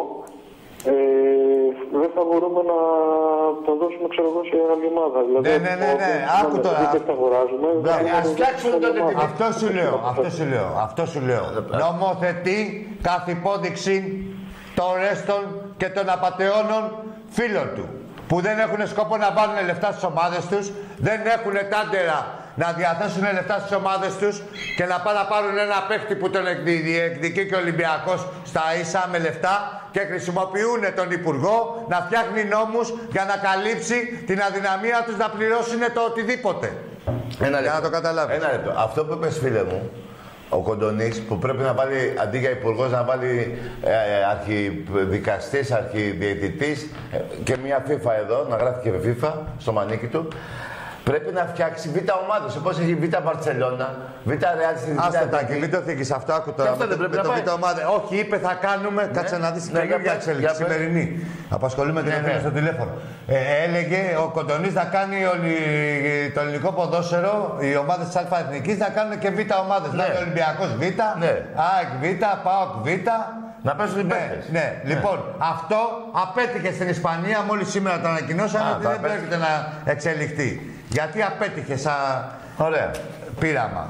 δεν θα μπορούμε να το δώσουμε, ξέρω εγώ, σε άλλη ομάδα. Δηλαδή, ναι. Άκου τώρα. Ας φτιάξουμε τότε την... Αυτό σου λέω. Νομοθετεί καθ' υπόδειξη των ρέστων και των απατεώνων φίλων του. Που δεν έχουν σκόπο να βάλουν λεφτά στις ομάδες τους, δεν έχουν τάντερα να διαθέσουν λεφτά στις ομάδες τους και να πάνε να πάρουν ένα παίχτη που τον εκδικεί και ο Ολυμπιακός στα ίσα με λεφτά και χρησιμοποιούν τον Υπουργό να φτιάχνει νόμους για να καλύψει την αδυναμία τους να πληρώσουν το οτιδήποτε. Για να το καταλάβεις. Ένα λεπτό. Αυτό που είπες, φίλε μου, ο Κοντονής, που πρέπει να βάλει, αντί για υπουργός, να βάλει αρχιδικαστής, αρχιδιαιτητής και μια FIFA εδώ, να γράφει και FIFA στο μανίκι του, πρέπει να φτιάξει β' ομάδες, όπως έχει β' Μπαρτσελώνα, β' Ρεάλ στην Ιταλία. Άστα τα και μην το θίγεις αυτό, άκου τώρα. Αυτό δεν πρέπει να πάει. Όχι, είπε θα κάνουμε, κάτσε να δεις την καινούργια εξέλιξη σημερινή. Απασχολούμε την ευθύνη στο τηλέφωνο. Έλεγε ο Κοντονής να κάνει το ελληνικό ποδόσφαιρο, οι ομάδες της Α' Εθνικής να κάνουν και β' ομάδες. Δηλαδή Ολυμπιακός β', ΑΕΚ β', ΠΑΟΚ β'. Να παίζουν οι παίκτες. Ναι. Λοιπόν, αυτό απέτυχε στην Ισπανία, μόλις σήμερα το ανακοινώσαμε ότι δεν πρόκειται να εξελιχθεί. Γιατί απέτυχε σαν πείραμα.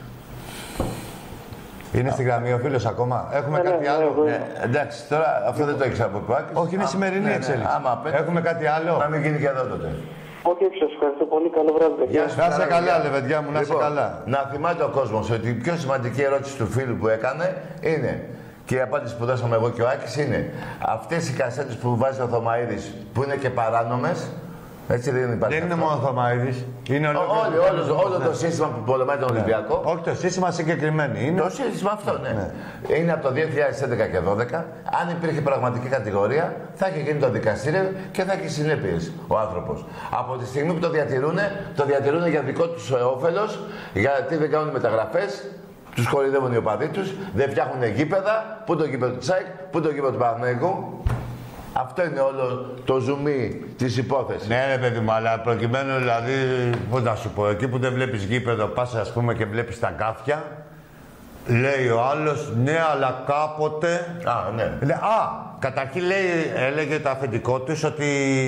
Είναι στη γραμμή ο φίλος ακόμα. Έχουμε κάτι άλλο. Εντάξει, τώρα αυτό δεν το έχεις από πάκης. Όχι, είναι σημερινή εξέλιξη. Έχουμε κάτι άλλο. Να μην γίνει και εδώ τότε. Όχι, σας ευχαριστώ πολύ. Καλό βράδυ. Να είσαι καλά, λεβεντιά μου, να είσαι καλά. Να θυμάται ο κόσμος ότι η πιο σημαντική ερώτηση του φίλου που έκανε είναι, και η απάντηση που δώσαμε εγώ και ο Άκης είναι, αυτές οι κασέτες που βάζει ο Θωμαίδης που είναι και παράνομες. Έτσι δεν υπάρχει. Δεν είναι μόνο ο Θωμαίδης. Είναι όλο το σύστημα που πολεμάει τον Ολυμπιακό. Όχι, το σύστημα συγκεκριμένο είναι. Το σύστημα αυτό, ναι. Είναι από το 2011 και 2012. Αν υπήρχε πραγματική κατηγορία, θα έχει γίνει το δικαστήριο και θα έχει συνέπειες ο άνθρωπος. Από τη στιγμή που το διατηρούν για δικό τους όφελος, γιατί δεν κάνουν μεταγραφές. Τους χορηγεύουν οι οπαδοί τους, δεν φτιάχνουν γήπεδα. Πού το γήπεδο του Τσάικ, πού το γήπεδο του Παναθηναϊκού. Αυτό είναι όλο το ζουμί της υπόθεσης. Ναι, ρε παιδί μου, αλλά προκειμένου δηλαδή, πώς να σου πω, εκεί που δεν βλέπεις γήπεδο, πας ας πούμε και βλέπεις τα κάφια, λέει ο άλλος, ναι, αλλά κάποτε. Ναι. Καταρχήν έλεγε το αφεντικό τους ότι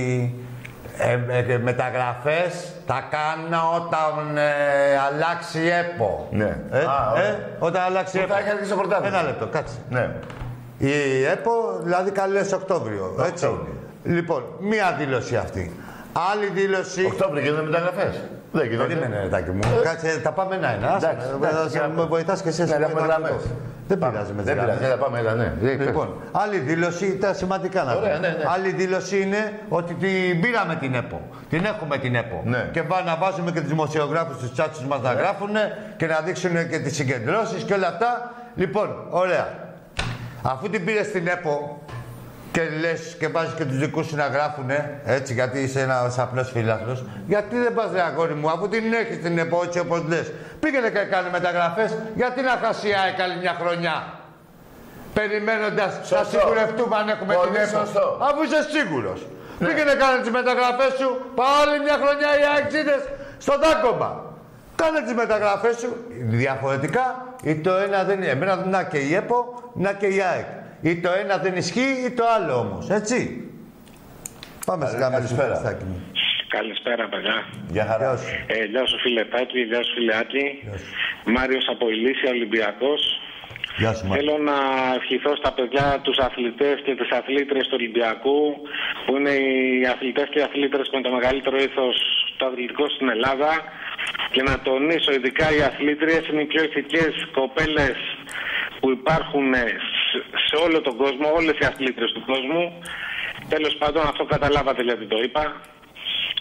μεταγραφές τα κάνω όταν αλλάξει η ΕΠΟ. Ναι. Όταν αλλάξει η ΕΠΟ. Θα έχει αρχίσει το πρωτάθλημα. Ένα λεπτό, κάτσε. Ναι. Η ΕΠΟ, δηλαδή καλές Οκτώβριο, έτσι. Λοιπόν, μία δήλωση αυτή. Άλλη δήλωση... Οκτώβριο γίνονται μεταγραφές. Δεν γίνονται. Περίμενε, ρετάκι μου. Κάτσε, τα πάμε ένα-ένα. Με βοηθάς και εσύ. Δεν πειράζει με τις γραμμές. Δεν πάμε, ναι. Λοιπόν, άλλη δήλωση, τα σημαντικά να πούμε. Άλλη δήλωση είναι ότι την πήραμε την ΕΠΟ. Την έχουμε την ΕΠΟ. Και να βάζουμε και τους δημοσιογράφους στους τσάτσους μας να γράφουν και να δείξουν και τις συγκεντρώσεις και όλα αυτά. Λοιπόν, ωραία. Αφού την πήρες στην ΕΠΟ και λες και βάζεις και τους δικούς σου να γράφουνε, έτσι, γιατί είσαι ένας απλός φιλάθλος, γιατί δεν πας, ρε αγόρι μου, αφού την έχεις την ΕΠΟ έτσι όπως λες, πήγαινε και κάνε μεταγραφές, γιατί να χάσει η ΑΕΚ άλλη μια χρονιά, περιμένοντας να σιγουρευτούμε αν έχουμε την ΕΠΟ, αφού είσαι σίγουρος. Ναι. Πήγαινε κάνε τις μεταγραφές σου, πάλι μια χρονιά οι ΑΕΚΣΙΔες στο δάκομα. Κάνε τις μεταγραφές σου. Διαφορετικά, ή το ένα δεν είναι. Εμένα να και η ΕΠΟ, να και η ΑΕΚ. Ή το ένα δεν ισχύει, ή το άλλο όμως. Έτσι. Πάμε στην κάμερα. Καλησπέρα, παιδιά. Γεια χαρά. Γεια σου, φίλε Τάκη. Γεια σου, φίλε Άκη. Μάριος από Ηλίσια, Ολυμπιακός. Θέλω να ευχηθώ στα παιδιά, τους αθλητές και τις αθλήτριες του Ολυμπιακού, που είναι οι αθλητές και οι αθλήτρες με το μεγαλύτερο ήθος το αθλητικό στην Ελλάδα, και να τονίσω ειδικά οι αθλήτριες είναι οι πιο ηθικές κοπέλες που υπάρχουν σε όλο τον κόσμο, όλες οι αθλήτριες του κόσμου. Τέλος πάντων, αυτό καταλάβατε γιατί το είπα.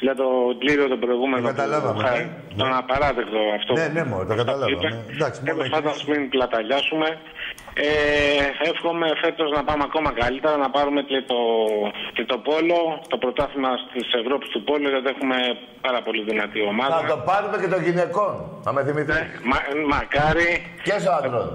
Για το Κλήριο το προηγούμενο. Το καταλάβαμε. Τον απαράδεκτο αυτό. Ναι, μόνο, το καταλάβαμε. Τέλος πάντων, μην πλαταγιάσουμε. Εύχομαι φέτος να πάμε ακόμα καλύτερα, να πάρουμε και το πόλο, το πρωτάθλημα της Ευρώπης του πόλου, γιατί έχουμε πάρα πολύ δυνατή ομάδα. Θα το πάρουμε και των γυναικών, να με θυμηθείτε. Μακάρι. Και στο άντρων.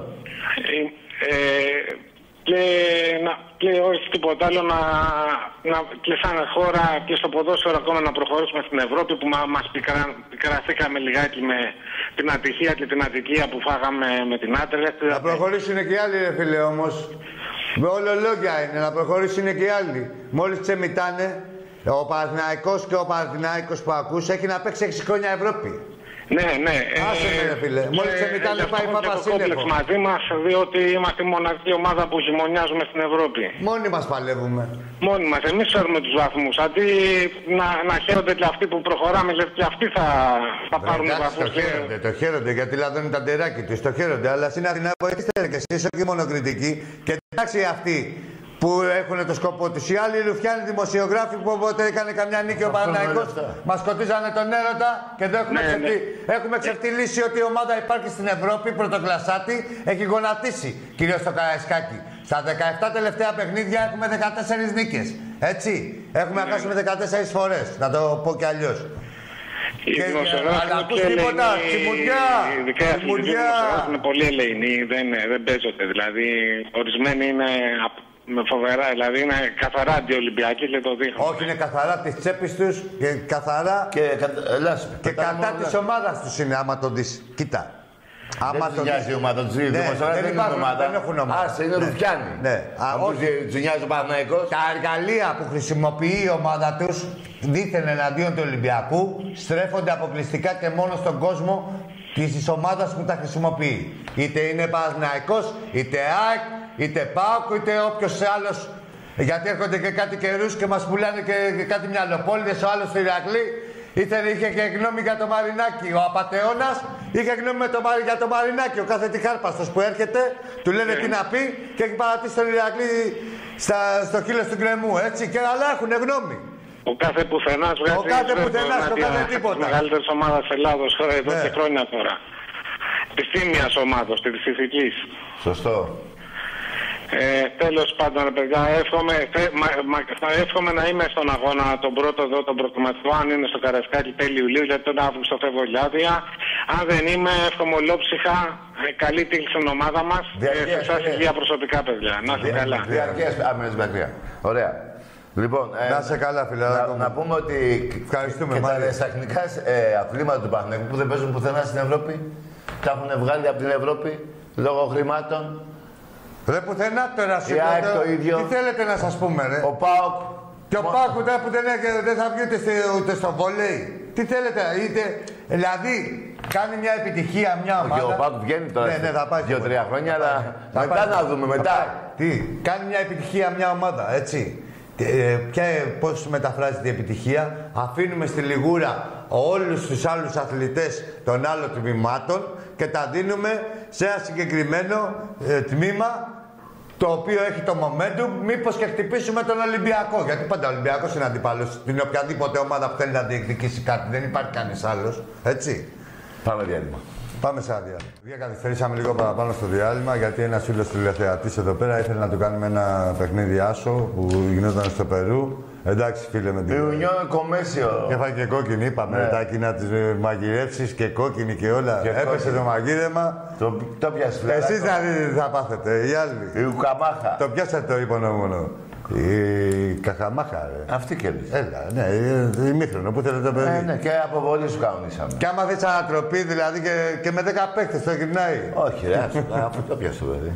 Και όχι τίποτα άλλο, και σαν χώρα και στο ποδόσφαιρο ακόμα να προχωρήσουμε στην Ευρώπη, που μας πικραθήκαμε λιγάκι με την ατυχία και την αδικία που φάγαμε με την Άντρες. Να προχωρήσουν και οι άλλοι, ρε φίλε, όμως. Με όλο λόγια είναι, να προχωρήσουν και οι άλλοι. Μόλις ξεμητάνε, ο Παναθηναϊκός και ο Παναθηναϊκός που ακούς έχει να παίξει 6 χρόνια Ευρώπη. Ναι. Άσε με, ρε φίλε. Μόλις ξεμητάνε πάει Παπασίλευο. Μαζί μας, διότι είμαστε η μοναδική ομάδα που χειμωνιάζουμε στην Ευρώπη. Μόνοι μας παλεύουμε. Μόνοι μας. Εμείς φέρουμε τους βαθμούς. Αντί να χαίρονται και αυτοί που προχωράμε, γιατί και αυτοί θα πάρουν βαθμούς. Το χαίρονται γιατί λαδώνουν τα ντεράκι τους. Το χαίρονται. Αλλά στην Αθηνά βοηθήστε και εσείς, όχι μόνο κριτικοί. Και εντάξει αυτοί που έχουν το σκοπό τους. Οι άλλοι ρουφιάνοι δημοσιογράφοι που όποτε έκανε καμιά νίκη ο Παναθηναϊκός μας σκοτίζανε τον έρωτα και εδώ έχουμε ξεφτυλίσει ότι η ομάδα υπάρχει στην Ευρώπη, πρωτοκλασσάτη, έχει γονατίσει. Κυρίως στο Καραϊσκάκι. Στα 17 τελευταία παιχνίδια έχουμε 14 νίκες. Έτσι. Έχουμε να χάσουμε 14 φορές. Να το πω κι αλλιώς. Αλλά ακούς τίποτα, τσιμουδιά! Ειδικά οι δημοσιογράφοι είναι πολύ ελεηνοί, δεν παίζονται. Δηλαδή, ορισμένοι είναι με φοβερά, δηλαδή είναι καθαρά αντιολυμπιακοί και το δείχνουν. Όχι, είναι καθαρά της τσέπης τους και καθαρά και κατά της ομάδας τους είναι, άμα το δεις. Κοίτα. Άμα το νοιάζει η ομάδα τους, δεν έχουν ομάδα. Άσε, είναι ρουφιάνοι. Όπως τους νοιάζει ο Παναθηναϊκός. Τα εργαλεία που χρησιμοποιεί η ομάδα τους δίθεν εναντίον του Ολυμπιακού στρέφονται αποκλειστικά και μόνο στον κόσμο της ομάδας που τα χρησιμοποιεί. Είτε είναι Παναθηναϊκός, είτε ΑΕΚ, είτε ΠΑΟΚ, είτε όποιος άλλος. Γιατί έρχονται και κάτι καιρούς και μας πουλάνε και κάτι μυαλοπόλητες, ο άλλος στο Ηρακλή. Είχε και γνώμη για το Μαρινάκι. Ο απατεώνας είχε γνώμη για το Μαρινάκι. Ο κάθε τυχάρπαστος που έρχεται, του λένε τι να πει και έχει παρατήσει τον Ηρακλή στο χείλος του γκρεμού. Έτσι, αλλά έχουν γνώμη. Ο κάθε πουθενάς βγάζει το κάθε τίποτα. Της μεγαλύτερης ομάδας Ελλάδος εδώ και χρόνια τώρα. Της τίμιας ομάδος, της ηθικής. Σωστό. Τέλος πάντων, παιδιά, εύχομαι να είμαι στον αγώνα τον πρώτο εδώ, τον προκριματικό, αν είναι στο Καραϊσκάκι τέλη Ιουλίου, γιατί τον Αύγουστο φεύγω Λιάδια. Αν δεν είμαι, εύχομαι ολόψυχα καλή τύχη στην ομάδα μας. Σε εσάς υγεία προσωπικά, παιδιά. Να είστε καλά. Διαρκές άμυνες μακριά. Ωραία. Λοιπόν, να είσαι καλά, φιλαράκο. Να πούμε ότι και τα τεχνικά αθλήματα του Παναθηναϊκού που δεν παίζουν πουθενά στην Ευρώπη, τα έχουν βγάλει από την Ευρώπη λόγω χρημάτων. Ρε πουθενά τώρα σου το ίδιο. Τι θέλετε να σας πούμε, ρε. Ο ΠΑΟΚ. Και ο ΠΑΟΚ που δεν θα βγει ούτε στο βολέι. Τι θέλετε, δηλαδή κάνει μια επιτυχία μια ομάδα. Και ο ΠΑΟΚ βγαίνει τώρα θα πάει 2-3 χρόνια, αλλά μετά να δούμε, μετά. Τι, κάνει μια επιτυχία μια ομάδα, έτσι. Πώς μεταφράζεται η επιτυχία. Αφήνουμε στη λιγούρα όλους τους άλλους αθλητές των άλλων τμήματων και τα δίνουμε σε ένα συγκεκριμένο τμήμα το οποίο έχει το momentum, μήπως και χτυπήσουμε τον Ολυμπιακό. Γιατί πάντα ο Ολυμπιακός είναι αντίπαλος. Είναι οποιαδήποτε ομάδα που θέλει να διεκδικήσει κάτι. Δεν υπάρχει κανείς άλλος. Έτσι. Πάμε διάλειμμα. Πάμε σε ένα διάλειμμα. Καθυστερήσαμε λίγο παραπάνω στο διάλειμμα γιατί ένας φίλος τηλεθεατής εδώ πέρα ήθελε να του κάνουμε ένα παιχνίδι άσο που γινόταν στο Περού. Εντάξει, φίλε, με την. Ιουνιόν Κομέσιο. Και έφαγε και κόκκινη, είπαμε. Τα κοινά τη μαγειρεύσει και κόκκινη και όλα. Και έπεσε το μαγείρεμα. Το πιάσατε. Εσείς να δείτε τι θα πάθετε. Οι άλλοι. Η Ουκαμάχα. Το πιάσατε το υπονομόνο. Η Καχαμάχα, ρε. Αυτή κέρδισε. Έλα, ναι, ημίχρονο, πού θέλετε το παιδί. Ναι, και αποβολή σου κανονίσαμε. Και άμα δεις ανατροπή, δηλαδή και με 10 παίκτες το γυρνάει. Όχι, ρε, αφού το πιάσε το παιδί.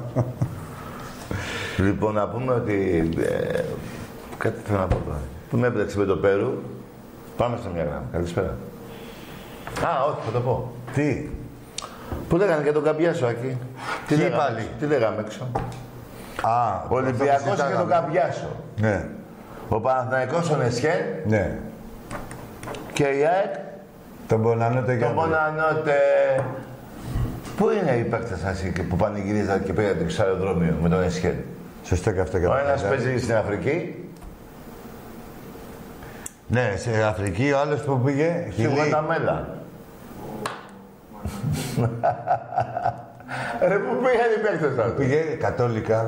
Λοιπόν, να πούμε ότι. Κάτι θέλω να πω τώρα. Που με έπαιξε με το Πέρου. Πάμε στο μια γράμμα. Καλησπέρα. Όχι, θα το πω. Τι. Που λέγανε για τον Καμπιάσο, Άκη. Τι πάλι. Τι λέγαμε έξω. Ο Ολυμπιακός και τον Καμπιάσο. Ναι. Ο Παναθηναϊκός ο Νεσχέν. Ναι. Και η ΑΕΚ. Τον Μπονανότε και τον Μπονανότε. Πού είναι οι παίκτες σας που πανηγυρίζατε και πήγατε στο αεροδρόμιο με τον Νεσχέν. Σωστό και αυτό και ο ένας παίζει στην Αφρική. Ναι, σε Αφρική ο άλλος που πήγε... Στη Γουαταμέλα. Ρε, πού πήγαν οι παίκτες τώρα. Πήγε κατόλικα.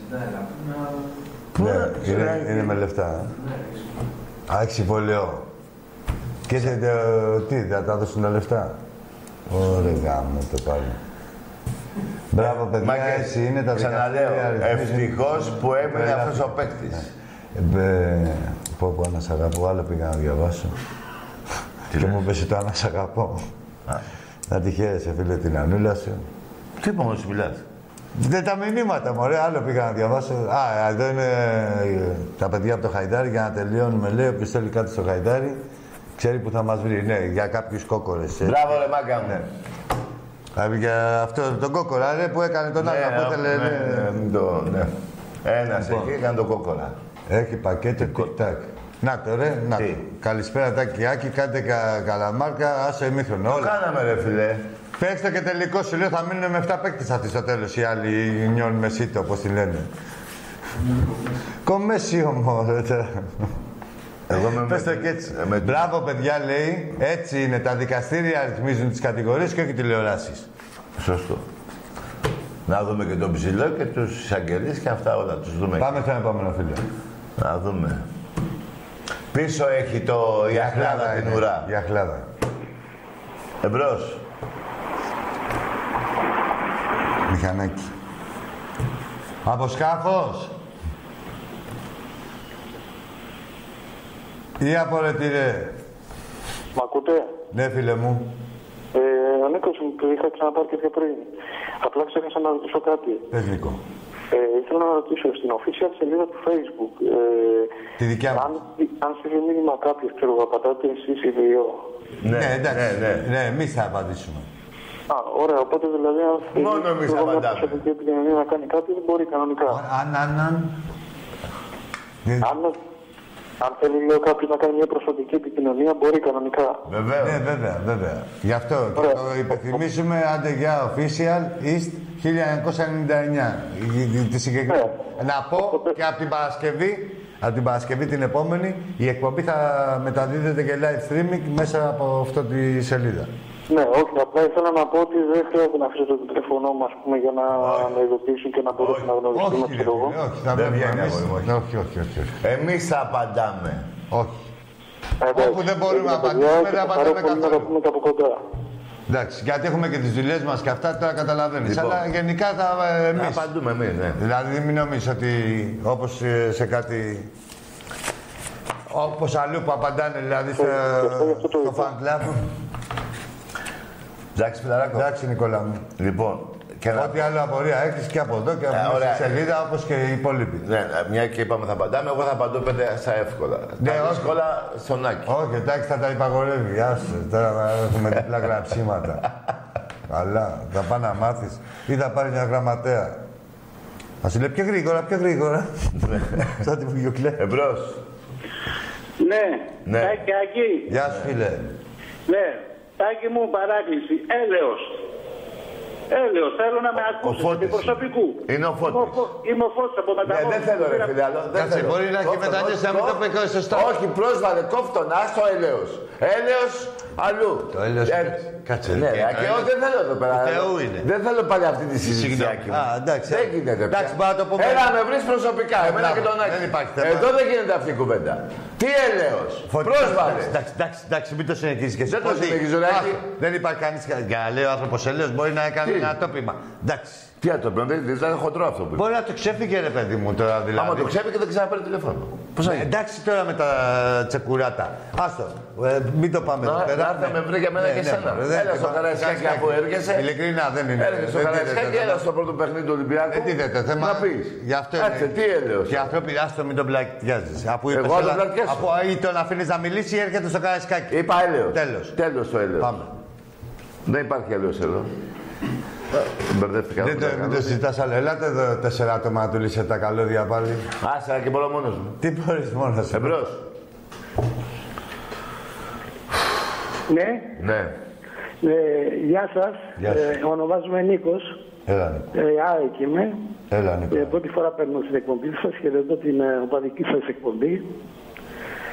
Πού είναι με λεφτά. Α, έχει συμβολαιό. Και τι, θα τα δώσουν τα λεφτά. Ωραία, γάμο το πάλι. Μπράβο, παιδιά, έτσι είναι τα δικαστήρια. Ξαναλέω, ευτυχώς που έμεινε αυτός ο παίκτης. Πω, να σ' αγαπώ, άλλο πήγα να διαβάσω. Και μου πέσει το να σ' αγαπώ. Να τη χαίρεσαι, φίλε, την Ανούλα σου. Τι είπαμε, σου μιλάς. Δεν τα μηνύματα, μωρέ, άλλο πήγα να διαβάσω. Α, εδώ είναι τα παιδιά από το Χαϊδάρι, για να τελειώνουμε. Λέει, όποιος θέλει κάτι στο Χαϊδάρι, ξέρει που θα μας βρει. Ναι, για κάποιους κόκορες. Μπράβο, ρε μάγκα μου. Ναι. Για αυτό τον κόκορα, ρε, που έκανε τον άλλο, που ήθελε... Ναι. Ένας εκεί έκανε τον κόκορα. Έχει πακέτο τικ-τακ. Να το ρε, να το. Καλησπέρα Τάκη, κάντε καλαμάρκα, άσε ημίχρονο. Το κάναμε ρε φίλε. Παίξτε και τελικό, σου λέω θα μείνουν με 7 παίκτες αυτοί στο τέλος, οι άλλοι νιώνουν με σίτο, όπως τη λένε. Κομμέσιο μόνο, εγώ πες το και έτσι. Μπράβο παιδιά, λέει, έτσι είναι, τα δικαστήρια ρυθμίζουν τις κατηγορίες και όχι τηλεοράσεις. Σωστό. Να δούμε και τον Ψηλό και τους εισαγγελείς και αυτά όλα, τους δούμε. Πάμε στον επόμενο φίλο. Να δούμε. Πίσω έχει η αχλάδα την ουρά. Η αχλάδα. Εμπρός. Μηχανάκι. Από σκάφος. Ή από ρετυρέ. Μ' ακούτε? Ναι, φίλε μου. Ο Νίκος μου που είχα ξαναπάρει και πιο πριν. Απλά ξέχασα να ρωτήσω κάτι. Πες, Νίκο. Ήθελα να ρωτήσω στην official σελίδα του Facebook. Τη δικιά μου. Αν στείλει μήνυμα κάποιος, ξέρω εγώ, απαντάτε εσείς οι δύο. Ναι, εντάξει. Ναι, εμείς θα απαντήσουμε. Α, ωραία. Οπότε δηλαδή αν μόνο εμείς θα απαντάμε. Αν προσωπική επικοινωνία να κάνει κάτι, δεν μπορεί κανονικά. Αν θέλει, λέω, κάποιος να κάνει μια προσωπική επικοινωνία, μπορεί κανονικά. Βεβαίως. Ναι, βέβαια. Γι' αυτό και το υπενθυμίσουμε, άντε για official East 1999. Τη συγκεκριμένη. Να πω και από την Παρασκευή την επόμενη, η εκπομπή θα μεταδίδεται και live streaming μέσα από αυτό τη σελίδα. Ναι, όχι, απλά ήθελα να πω ότι δεν χρειάζεται να αφήσω το τηλέφωνο μου, ας πούμε, για να με ειδοποιήσουν και να μπορέσουν να γνωριστούμε, ξέρω εγώ. Όχι, θα βγαίνει. Όχι. Εμείς θα απαντάμε. Όχι. Όπου δεν μπορούμε να απαντήσουμε, δεν απαντάμε καθόλου. Εντάξει, γιατί έχουμε και τις δουλειές μας και αυτά, τώρα καταλαβαίνεις. Αλλά γενικά θα εμείς. Θα απαντούμε εμείς, ναι. Δηλαδή μην νομίζεις ότι όπως σε κάτι... Όπως αλλού που απαντάνε, δηλαδή στο fan club. Εντάξει, φιλαράκο. Εντάξει, Νικόλα μου. Λοιπόν, ό,τι άλλο απορία έχεις και από εδώ και από τη σελίδα, όπως και οι υπόλοιποι. Ναι, μια και είπαμε θα απαντάμε, εγώ θα απαντώ 5 στα εύκολα. Ναι, τα δύσκολα στον Άκη. Όχι, εντάξει, θα τα υπαγορεύει. Άσε, τώρα έχουμε διπλά γραψίματα. Αλλά θα πάει να μάθεις ή θα πάρει μια γραμματέα. Θα σου λέει πιο γρήγορα. Σαν τη Βουγιοκλέ. Εμπρός. Ναι. Άκη. Γεια σου, φίλε. Ναι. Τάκη μου, παράκληση. Έλεος, θέλω να με ακούσεις επί προσωπικού. Είναι ο Φώτης. Είμαι ο Φώτης από Μεταμόρφωση. Δεν θέλω ρε φίλε, άλλο. Κάτσε, μπορεί να έχει μεταγγίσει να μην το πει σωστά. Όχι, πρόσβαλε, κόφτον, άστο έλεος. Έλεος, αλλού. Το έλεος, κάτσε. Ναι, και εγώ δεν θέλω εδώ πέρα. Θεού είναι. Δεν θέλω πάλι αυτή τη συζήτηση. Α, εντάξει. Δεν γίνεται πια. πούμε. Έλα, με βρεις προσωπικά, εμένα και τον Άκη. Εδώ δεν γίνεται αυτή η κουβέντα. Τι έλεος, πρόσβαλε. Εντάξει, μην το συνεχίσεις και εσύ. Δεν το συνεχίζω, Άκη. Δεν υπάρχει κανείς, για να λέει ο άνθρωπος έλεος, μπορεί να έκανε ένα ατόπιμα. Εντάξει. Τι ατόπιμα, δεν ήταν χοντρό αυτό που είπε. Μπορεί να το ξέφυγε ρε παιδί μου τώρα δηλαδή. Άμα το ξέφυγε δεν ξαναπαίρνει τηλέφωνο. Πώς θα γίνει. Εντάξει τώρα με τα τσεκουράτα. Άστο, μην το πάμε εδώ πέρα. Να έρθει με βρει για μένα και εσένα. Έλα στο Καραϊσκάκι αφού έρχεσαι. Ειλικρινά δεν είναι. Έρχεσαι στο Καραϊσκάκι, έλα στο πρώτο παιχνίδι του Ολυμπιακού. Δεν τίθεται θέμα. Να πεις. Γι' αυτό είναι. Τι έλεος. Και οι άνθρωποι, άστο μην τον πλατιάζεις. Αφού είπες εγώ τον πλατιάζω. Αφού τον αφήνεις να μιλήσει έρχεται στο Καραϊσκάκι. Είπα έλεος. Τέλος το έλεος. Πάμε. Δεν υπάρχει έλεος εδώ. Μπερδεύτηκα. Μην το συζητάς άλλο. Ελάτε εδώ 4 άτομα να του λύσετε τα καλώδια πάλι. Άσε και μπορώ μόνος μου. Τι μπορείς μόνος σου. Εμπρός. Ναι. Γεια σας. Ονομάζομαι Νίκος. Έλα, Νίκο. Άρεκ είμαι. Έλα, Νίκο. Πρώτη φορά παίρνω στην εκπομπή σας. Χαιρετώ την οπαδική σας εκπομπή.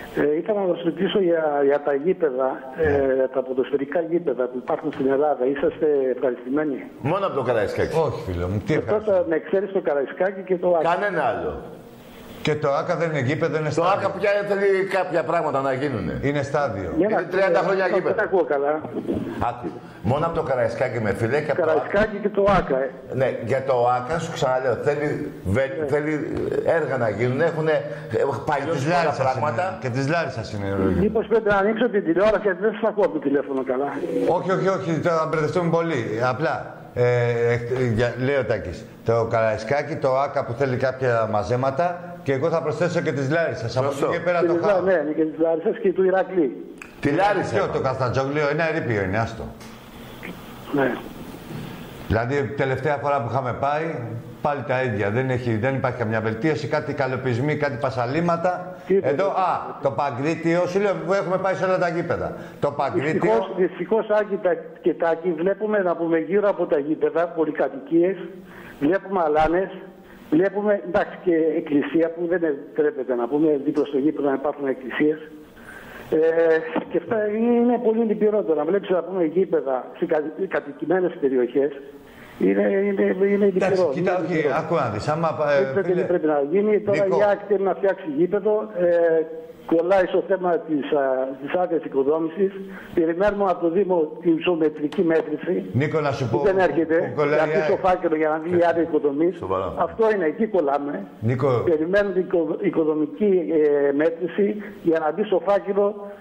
Ήθελα να σας ρωτήσω για τα γήπεδα, τα ποδοσφαιρικά γήπεδα που υπάρχουν στην Ελλάδα. Είσαστε ευχαριστημένοι? Μόνο από το Καραϊσκάκι. Όχι, φίλο μου. Τι ευχαριστώ. Με εξαίρεση το Καραϊσκάκι και το Άκα. Κανένα άλλο. Και το Άκα δεν είναι γήπεδο, είναι στάδιο. Το Άκα πια θέλει κάποια πράγματα να γίνουν. Είναι στάδιο. Είναι 30 χρόνια γήπεδο. Δεν ακούω καλά. Άκου. Μόνο από το Καραϊσκάκι με φίλε και από το Καραϊσκάκι και το Άκα. Ναι, για το Άκα σου ξαναλέω. Θέλει έργα να γίνουν. Έχουν παλιώσει πολλά πράγματα. Και τη Λάρισσας είναι. Μήπως πρέπει να ανοίξω την τηλεόραση γιατί δεν σας ακούω από το τηλέφωνο καλά. Όχι. Θα μπερδευτούμε πολύ. Απλά. Λέει ο Τάκης. Το Καραϊσκάκι, το Άκα που θέλει κάποια μαζέματα. Και εγώ θα προσθέσω και της Λάρισσας. Από εκεί και πέρα το χάο. Ναι, και της Λάρισσας και του Ηρακλή. Τη Λάρισα. Το Καστατζόγλιο είναι ερείπιο, είναι άστο. Ναι. Δηλαδή, τελευταία φορά που είχαμε πάει, πάλι τα ίδια. Δεν υπάρχει καμιά βελτίωση, κάτι καλοπισμοί, κάτι πασαλήματα. Εδώ, το Παγκρίτιο, σου λέω που έχουμε πάει σε όλα τα γήπεδα. Το Παγκρίτιο. Δυστυχώς, Άκη και Τάκη, βλέπουμε να πούμε γύρω από τα γήπεδα, πολυκατοικίες, βλέπουμε αλάνες. Βλέπουμε, εντάξει, και εκκλησία που δεν επιτρέπεται να πούμε δίπλα στο γήπεδο να υπάρχουν εκκλησίες. Και αυτά είναι πολύ λυπηρό τώρα. Βλέπεις να πούμε γήπεδα σε κατοικημένες περιοχές. Είναι λυπηρό. Κοίτα, όχι, άκου να δεις. Δεν πρέπει να γίνει. Τώρα η ΑΕΚ θέλει να φτιάξει γήπεδο. Κολλάει στο θέμα της άδειας οικοδόμησης. Περιμένουμε από το Δήμο την ισομετρική μέτρηση. Νίκο, να σου πω. Δεν έρχεται. Για να στο φάκελο για να δει η άδεια οικοδομής. Αυτό είναι, εκεί κολλάμε. Νίκο. Περιμένουμε την οικοδομική μέτρηση για να μπει στο φάκελο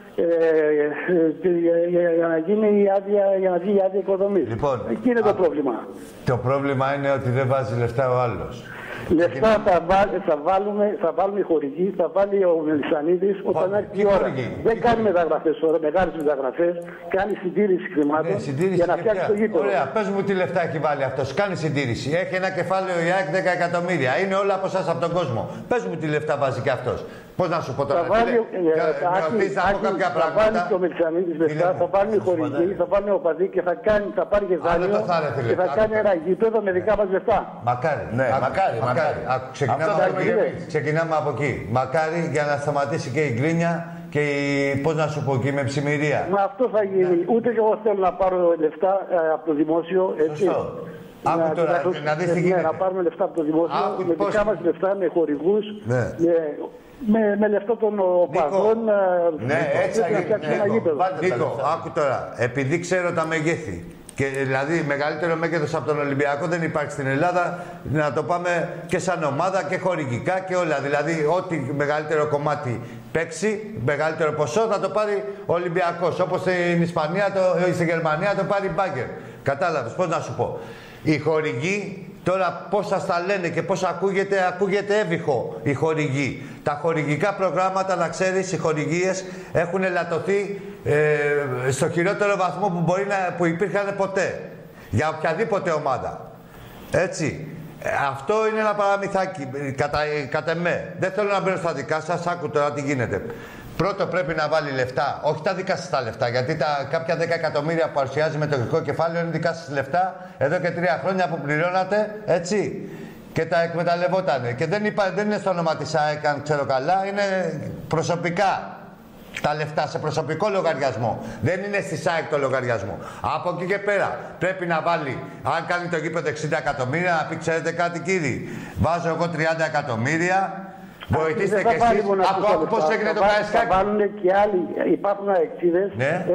για να γίνει η άδεια οικοδομής. Λοιπόν, εκεί είναι το πρόβλημα. Το πρόβλημα είναι ότι δεν βάζει λεφτά ο άλλος. Λεφτά θα βάλουμε οι χορηγοί, θα βάλει ο Μελισσανίδης όταν έρθει η ώρα. Δεν κάνει μεταγραφές τώρα, μεγάλες μεταγραφές, κάνει συντήρηση χρημάτων για να φτιάξει το γήπεδο. Ωραία, πες μου τι λεφτά έχει βάλει αυτός, κάνει συντήρηση. Έχει ένα κεφάλαιο η ΑΕΚ 10 εκατομμύρια. Είναι όλα από εσάς, από τον κόσμο. Πες μου τι λεφτά βάζει και αυτός. Πώς να σου πω τώρα, θα βάλει το Μελισσανίδης λεφτά, θα βάλει οι χορηγοί, θα βάλει ο παδί και θα πάρει και δάνειο και θα κάνει ένα γήπεδο με δικά μας λεφτά. Μακάρι. Ξεκινάμε από εκεί. Μακάρι για να σταματήσει και η γκρίνια και πώς να σου πω, και η μεψημυρία. Μα αυτό θα γίνει. Ούτε και εγώ θέλω να πάρω λεφτά από το δημόσιο. Σωστό. Άκου τώρα, να δεις τι γίνεται. Να πάρουμε λεφτά από το δημόσιο, με δικά μας λεφτά, με χορηγούς, με λεφτά των οπαδών. Ναι, έτσι θα γίνει. Νίκο, άκου τώρα. Επειδή ξέρω τα μεγέθη. Και δηλαδή μεγαλύτερο μέγεθος από τον Ολυμπιακό δεν υπάρχει στην Ελλάδα, να το πάμε και σαν ομάδα και χορηγικά και όλα. Δηλαδή, ό,τι μεγαλύτερο κομμάτι παίξει, μεγαλύτερο ποσό θα το πάρει ο Ολυμπιακός. Όπως στην Ισπανία, στη Γερμανία το πάρει η Μπάγκερ. Κατάλαβες, πώς να σου πω. Οι χορηγοί, τώρα πώς σας τα λένε και πώς ακούγεται έβυχο οι χορηγοί. Τα χορηγικά προγράμματα, να ξέρεις, οι χορηγίες έχουν ελαττωθεί στο χειρότερο βαθμό που υπήρχαν ποτέ. Για οποιαδήποτε ομάδα. Έτσι. Αυτό είναι ένα παραμυθάκι, κατά εμέ. Δεν θέλω να μπαίνω στα δικά σας, άκου τώρα τι γίνεται. Πρώτο πρέπει να βάλει λεφτά, όχι τα δικά σας τα λεφτά, γιατί κάποια 10 εκατομμύρια που παρουσιάζει με το γλυκό κεφάλαιο είναι δικά σας λεφτά εδώ και 3 χρόνια που πληρώνατε, έτσι. Και τα εκμεταλλευότανε. Και δεν είναι στο όνομα της ΑΕΚ, αν ξέρω καλά, είναι προσωπικά τα λεφτά σε προσωπικό λογαριασμό. Δεν είναι στη ΑΕΚ το λογαριασμό. Από εκεί και πέρα πρέπει να βάλει, αν κάνει το γήπεδο 60 εκατομμύρια, να πει: ξέρετε κάτι, κύριοι, βάζω εγώ 30 εκατομμύρια. Βοηθήστε και εσείς. Από πώς έγινε το Καραϊσκάκι. Θα βάλουν και άλλοι. Υπάρχουν αεξίδες,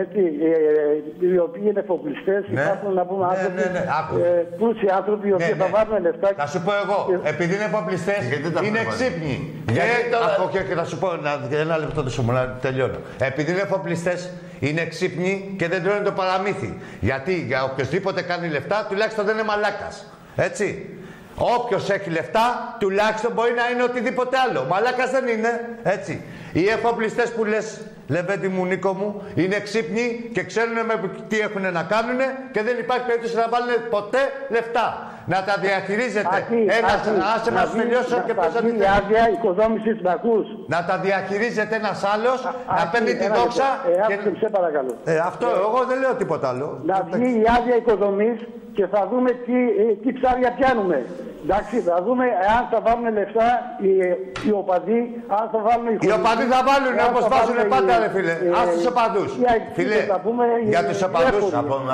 οι οποίοι είναι εφοπλιστές. Υπάρχουν, να πούμε, πλούσιοι άνθρωποι οι οποίοι θα βάλουν λεφτά. Θα σου πω εγώ, επειδή είναι εφοπλιστές, είναι ξύπνοι. Και θα σου πω, ένα λεπτό να τελειώνω. Επειδή είναι εφοπλιστές, είναι ξύπνοι και δεν τρώνε το παραμύθι. Γιατί για οποιοδήποτε κάνει λεφτά, τουλάχιστον δεν είναι μαλάκας. Έτσι. Όποιος έχει λεφτά, τουλάχιστον μπορεί να είναι οτιδήποτε άλλο. Μαλάκας δεν είναι, έτσι. Οι εφοπλιστές που λες, Λεβέντη μου, Νίκο μου, είναι ξύπνοι και ξέρουν τι έχουν να κάνουν και δεν υπάρχει περίπτωση να βάλουν ποτέ λεφτά. να τα διαχειρίζεται. Άσε μας τελειώσω και πώς θα την η άδεια οικοδόμησης να ακούς. Να τα διαχειρίζεται ένας άλλος, να παίρνει τη δόξα. Σε παρακαλώ. Αυτό, εγώ δεν λέω τίποτα άλλο. Να βγει η άδεια οικοδομής και θα δούμε τι ψάρια πιάνουμε. Εντάξει, θα δούμε αν θα βάλουν λεφτά οι οπαδοί, αν θα βάλουν οι οπαδοί θα βάλουν, όπως βάζουν πάντα, ρε φίλε. Ας τους οπαδούς. Φίλε, για τους οπαδούς.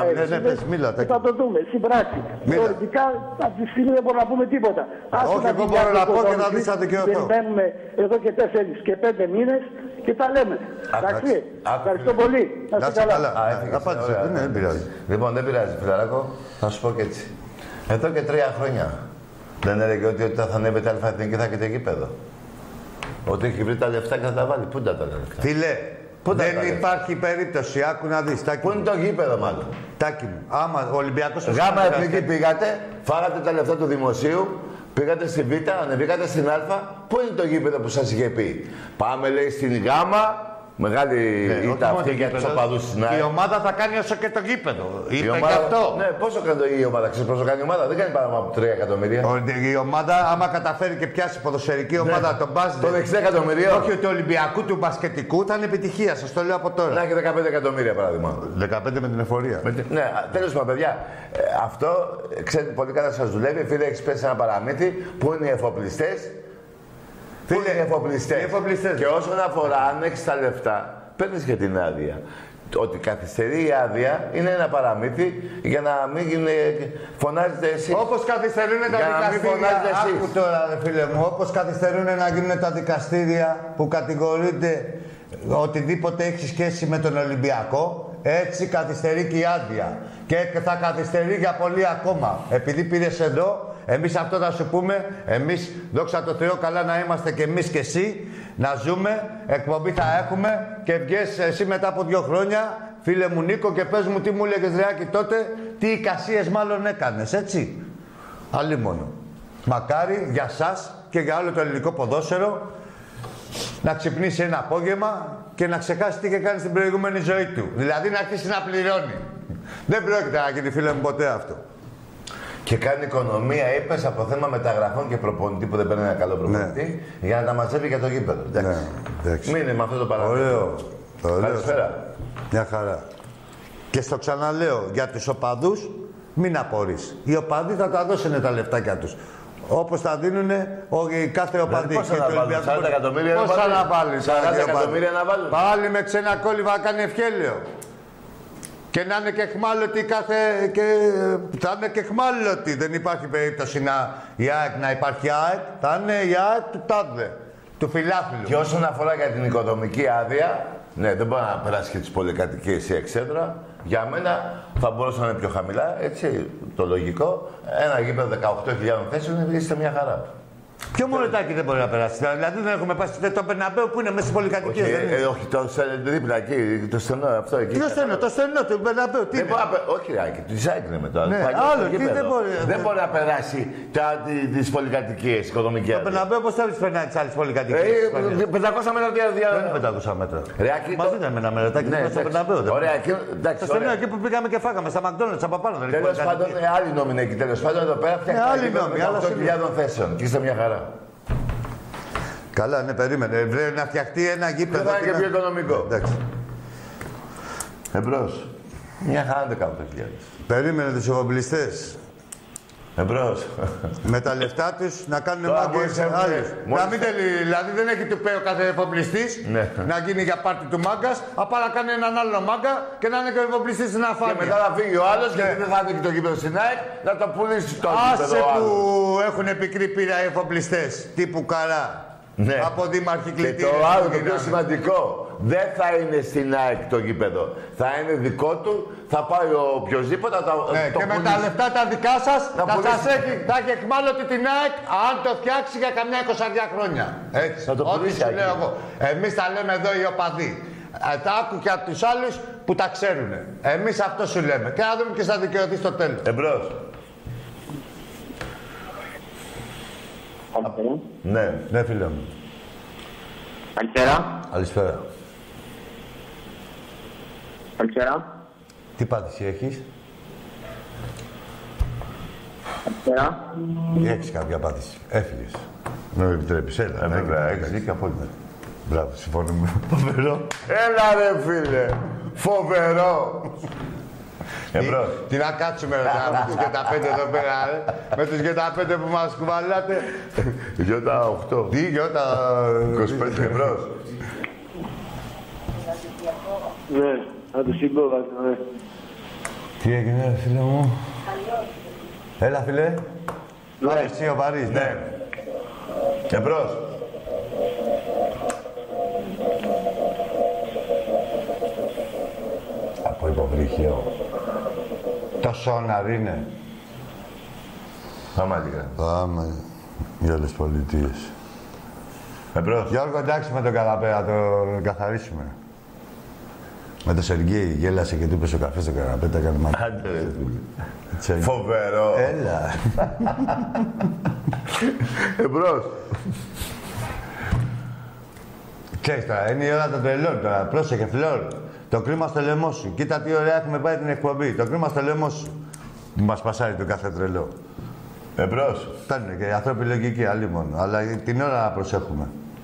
Θα το δούμε, στην πράξη. Θεωρητικά, αυτή τη στιγμή δεν μπορούμε να πούμε τίποτα. Όχι, εγώ μπορώ να πω και να δεις θα δικαιωθώ. Περιμένουμε εδώ και 4 και 5 μήνες και τα λέμε. Εντάξει, ευχαριστώ πολύ. Να είστε καλά. Απάντησε, δεν πειράζει. Λοιπόν, δεν πειράζει, φιλαράκο. Θα σου πω και έτσι. Εδώ και 3 χρόνια. Δεν έλεγε ότι όταν θα ανέβετε αλφα-εθνική θα έχετε γήπεδο. Ότι έχει βρει τα λεφτά και θα τα βάλει. Πού είναι τα λεφτά. Φίλε, δεν υπάρχει περίπτωση. Άκου να δεις. Πού είναι το γήπεδο, μάλλον. Τάκη μου. Άμα ο Ολυμπιακός... Γάμα εθνική πήγατε, φάγατε τα λεφτά του δημοσίου, πήγατε στη Β, ανεβήκατε στην Α. Πού είναι το γήπεδο που σας είχε πει. Πάμε, λέει, στην Γάμα. Μεγάλη ήττα αυτή για τους οπαδούς της ΝΑΕ. Η ομάδα θα κάνει όσο και το γήπεδο. Είπε ομάδα, και αυτό. Ναι, πόσο κάνει η ομάδα, ξέρεις πόσο κάνει η ομάδα. Δεν κάνει παραπάνω από 3 εκατομμύρια. Η ομάδα, άμα καταφέρει και πιάσει ποδοσφαιρική ομάδα, τον μπάσκετ. Των 60 εκατομμυρίων. Όχι, του Ολυμπιακού, του μπασκετικού θα είναι επιτυχία. Σας το λέω από τώρα. Να έχει 15 εκατομμύρια παράδειγμα. 15 με την εφορία. Ναι, τέλος πάντων, παιδιά. Αυτό ξέρετε πολύ καλά σας δουλεύει. Φίλε, έχει πέσει ένα παραμύθι. Πού είναι οι εφοπλιστές. Φίλε, οι εφοπλιστές. Και όσον αφορά αν έχεις τα λεφτά, παίρνεις και την άδεια. Ότι καθυστερεί η άδεια είναι ένα παραμύθι για να μην φωνάζετε εσείς. Όπως καθυστερούν τα δικαστήρια. Άκου τώρα, φίλε μου, όπως καθυστερούν να γίνουν τα δικαστήρια που κατηγορείται οτιδήποτε έχει σχέση με τον Ολυμπιακό, έτσι καθυστερεί και η άδεια. Και θα καθυστερεί για πολύ ακόμα. Επειδή πήρες εδώ, εμείς αυτό θα σου πούμε, εμείς, δόξα τω Θεώ, καλά να είμαστε και εμείς και εσύ, να ζούμε, εκπομπή θα έχουμε και βγες εσύ μετά από 2 χρόνια, φίλε μου Νίκο, και πες μου τι μου έλεγες Ρεάκη τότε, τι εικασίες μάλλον έκανες, έτσι. Αλλήμονο. Μακάρι για σας και για όλο το ελληνικό ποδόσφαιρο να ξυπνήσει ένα απόγευμα και να ξεχάσει τι είχε κάνει στην προηγούμενη ζωή του. Δηλαδή να αρχίσει να πληρώνει. Δεν πρόκειται να γίνει, φίλε μου, ποτέ αυτό. Και κάνει οικονομία, είπες, από θέμα μεταγραφών και προπονητή που δεν παίρνει ένα καλό προπονητή, για να τα μαζεύει για το γήπεδο. Εντάξει. Μείνε με αυτό το παράδειγμα. Ωραίο. Καλησπέρα. Μια χαρά. Και στο ξαναλέω, για τους οπαδούς, μην απορείς. Οι οπαδοί θα τα δώσουν τα λεφτάκια τους. Όπως τα δίνουν κάθε οπαδί. Πόσα να βάλουν, 40 εκατομμύρια να βάλουν. Πόσα να βάλουν, 40 εκατομμύρια να βάλουν. Πάλι με ξένα κόλληβα κάνει ευχέλαιο. Και να είναι και εχμάλωτοι θα είναι και εχμάλωτοι. Δεν υπάρχει περίπτωση η ΑΕΚ να υπάρχει ΑΕΚ. Θα είναι η ΑΕΚ του τάδε, του φιλάθλου. Και όσον αφορά για την οικοδομική άδεια, ναι, δεν μπορεί να περάσει και τις πολυκατοικίες ή εξέδρα. Για μένα θα μπορούσε να είναι πιο χαμηλά, έτσι, το λογικό. Ένα γήπεδο 18.000 θέσεων είστε μια χαρά. Ποιο μονοτάκι δεν μπορεί να περάσει. Δηλαδή δεν έχουμε πάει στο Μπερναμπέου που είναι μέσα στις πολυκατοικίες. Όχι, το δίπλα εκεί, το στενό αυτό εκεί. Ποιο στενό, το στενό του Μπερναμπέου. Όχι, Ράκη, του Ισάκ λέμε τώρα. Ναι, άλλο, δεν μπορεί να περάσει τις πολυκατοικίες οικοδομικές. Το Μπερναμπέου πώς θα περνάει τις άλλες πολυκατοικίες. 500 μέτρα διάρκεια. Δεν είναι 500 μέτρα. Μαζί ήταν με ένα μελετάκι στο Μπερναμπέου. Ωραία, το στενό εκεί που πήγαμε και φάγαμε στα McDonald's από πάνω. Τέλος πάντων, άλλη νόμοι εκεί. Τέλος πάντων, εδώ πέρα φτιάχνει 8.000 θέσεων και είστε μια χαρά. Καλά, ναι, περίμενε. Βρε να φτιαχτεί ένα γήπεδο. Θα είναι και πιο οικονομικό. Εντάξει. Εμπρός. Μια χαρά 18.000. Περίμενε τους εφοπλιστές. Εμπρός. Με τα λεφτά τους να κάνουν μάγκες άλλους. Να μην τελεί, δηλαδή δεν έχει του ο κάθε εφοπλιστής να γίνει για πάρτι του μάγκας, απλά να κάνει έναν άλλο μάγκα και να είναι και ο εφοπλιστής να φάει. Και μετά θα φύγει ο άλλος γιατί δεν θα είναι και το γήπεδο στην ΑΕΚ να το πουλήσει το γήπεδο. Άσε που έχουν πικρή πείρα οι εφοπλιστές, τύπου Καρά. Ναι. Από δήμαρχη κλητήρια. Και το άλλο το πιο σημαντικό, δεν θα είναι στην ΑΕΚ το γήπεδο. Θα είναι δικό του, θα πάει οποιοδήποτε. Και με τα λεφτά τα δικά σας θα έχει εχμάλωτη την ΑΕΚ αν το φτιάξει για καμιά 20 χρόνια. Έτσι. Ό,τι σου λέω εγώ. Εμείς τα λέμε εδώ οι οπαδοί. Τα άκου και από τους άλλους που τα ξέρουν. Εμείς αυτό σου λέμε. Και να δούμε και θα δικαιωθεί στο τέλος. Εμπρός. Ναι. Ναι, φίλε μου. Καλησπέρα. Καλησπέρα. Καλησπέρα. Τι πάθηση έχεις? Ή έχεις κάποια απάντηση. Έφυγες. Με επιτρέπεις, έλα. Βέβαια, έχεις δίκιο απόλυτα. Μπράβο, συμφωνούμε. Φοβερό. Έλα ρε φίλε. Φοβερό. Εμπρός. Τι να κάτσουμε ρε, με τους Γεταπέντε εδώ πέρα, ρε. Με τους Γεταπέντε που μας κουβαλάτε. Γιώτα 8. Τι, Γιώτα... 25 εμπρός. Ναι, θα του συμπώ, ναι. Τι έγινε, ρε φίλε μου. Έλα, φίλε. Ναι. Εσύ ο Βαρύς, ναι. Εμπρός. Από υποβρύχιο. Το σόναρ είναι. Πάμε άλλη. Πάμε για άλλες πολιτείες. Εμπρός. Γιώργο, εντάξει με τον καναπέ, να το καθαρίσουμε. Με το Σεργέη γέλασε και του είπε ο καφέ στο καναπέ, τα έκανε μάτια. Άντε ρε φίλε. Φοβερό. Έλα. Εμπρός. Ξέρεις τώρα, είναι η ώρα των τρελών τώρα. Πρόσεχε, Φλόρ. Το κρίμα στο λαιμό σου. Κοίτα τι ωραία έχουμε πάει την εκπομπή. Το κρίμα στο λαιμό σου. Μας πασάρει το κάθε τρελό. Εμπρός. Φτάνει και η ανθρώπινη λογική, άλλη μόνο. Αλλά την ώρα να προσέχουμε.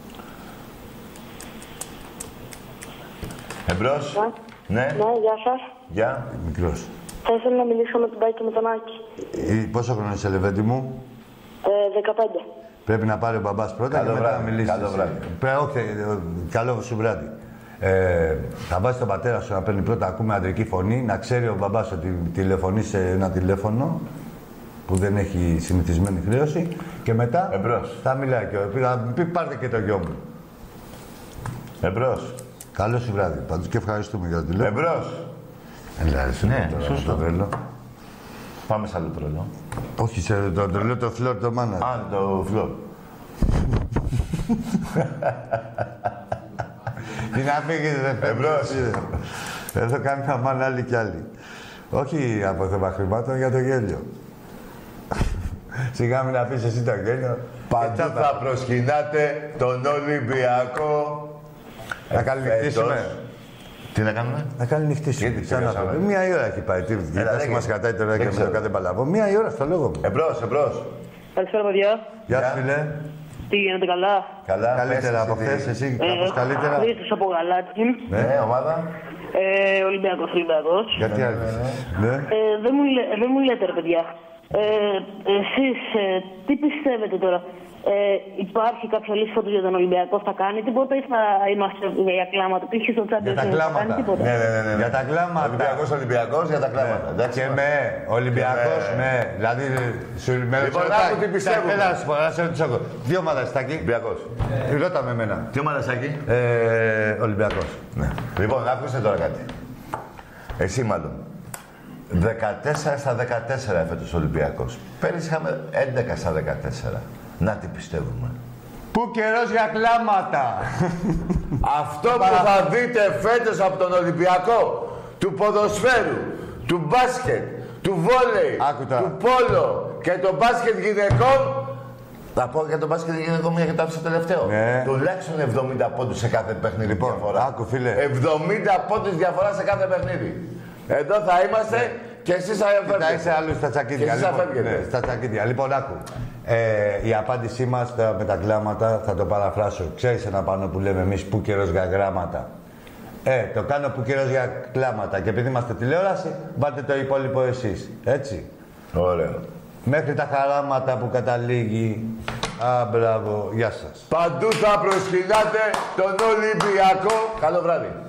Εμπρός. Ναι. Ναι, γεια σας. Γεια. Μικρός. Θα ήθελα να μιλήσω με τον Τάκη και με τον Άκη. Πόσο χρόνο είσαι, Λεβέντη μου? 15. Πρέπει να πάρει ο μπαμπάς πρώτα Καλό και μετά βράδυ, να μιλήσεις. καλό βράδυ. Όχι, καλό σου βράδυ. Θα βάζει τον πατέρα σου να παίρνει πρώτα, ακούμε αντρική φωνή, να ξέρει ο μπαμπάς ότι τηλεφωνεί σε ένα τηλέφωνο που δεν έχει συνηθισμένη χρέωση και μετά Εμπρός. θα μιλάει και θα πει πάρτε και το γιο μου. Εμπρός. Καλό σου βράδυ πάντως και ευχαριστούμε για το τηλέφωνο. Εμπρός. Ναι, σωστό. Το τρελό. Πάμε σε άλλο τρελό. Όχι, σε το τρελό το Φλόρ το μάνα. Α, το φλόρ. Τι να φύγεις ρε παιδί. Εμπρός. Εδώ κάνει μια μάνα άλλη κι άλλη. Όχι από θέμα χρημάτων, για το γέλιο. Σιγά μην αφήσεις εσύ το γέλιο. Παντού θα προσκυνάτε τον Ολυμπιακό. Να καληνυχτήσουμε. Τι να κάνουμε? Να καληνυχτήσουμε. Γιατί Ξανά τελειώσαμε? πω. Μία ώρα έχει πάει. Γιατί μας κατάει τώρα και με το κάθε παλαβό. Μία ώρα στο λόγο μου. Εμπρός, εμπρός. Καλησπέρα, παιδιά. Γεια σου, φίλε. Τι γίνεται, καλά? Καλά. Καλύτερα από χθες, εσύ κάπως καλύτερα. Χρήστος από Γαλάτσι. Ναι, ομάδα. Ολυμπιακός. Γιατί άρχισες. Ναι. Δεν μου λέτε, ρε παιδιά. Εσείς τι πιστεύετε τώρα? Υπάρχει κάποια λύση φέτος για τον Ολυμπιακό, θα κάνει τίποτα ή θα είμαστε για κλάματα? Πήγε στο Champions Για τα League, θα κάνει κλάματα. τίποτα? Ναι. Για τα κλάματα. Ολυμπιακός για τα κλάματα. Εντάξει. Και με Ολυμπιακός, Και με. Δηλαδή, σου με Λοιπόν, άκου τι πιστεύουμε. Έλα, να σου πω, να σε ρωτήσω εγώ. Δύο ομάδες, Τάκη. Ολυμπιακός. Ρώτα με εμένα. Τι ομάδα Σάκη? Ολυμπιακός. Ναι. Λοιπόν, άκουσε τώρα κάτι. Εσύ μάλλον. 14 στα 14 έφετος Ολυμπιακός. Πέρυσι είχαμε 11 στα 14. Να τι πιστεύουμε. Πού καιρός για κλάματα. Αυτό που θα δείτε φέτος από τον Ολυμπιακό, του ποδοσφαίρου, του μπάσκετ, του βόλεϊ, του πόλο και το μπάσκετ γυναικών. Θα πω για το μπάσκετ γυναικών μια και το άφησα τελευταίο. Ναι. Τουλάχιστον 70 πόντους σε κάθε παιχνίδι διαφορά. Άκου, φίλε. 70 πόντους διαφορά σε κάθε παιχνίδι. Εδώ θα είμαστε και εσείς θα Θα είσαι άλλου στα τσακίδια. Και εσείς θα φεύγετε. Στα τσακίδια. Λοιπόν, άκου. Η απάντησή μας με τα κλάματα θα το παραφράσω. Ξέρεις ένα πάνω που λέμε εμείς που καιρός για γράμματα. Το κάνω που καιρός για κλάματα. Και επειδή είμαστε τηλεόραση, βάλτε το υπόλοιπο εσείς. Έτσι. Ωραίο. Μέχρι τα χαράματα που καταλήγει. Μπράβο. Γεια σας. Παντού θα προσκυνάτε τον Ολυμπιακό. Καλό βράδυ.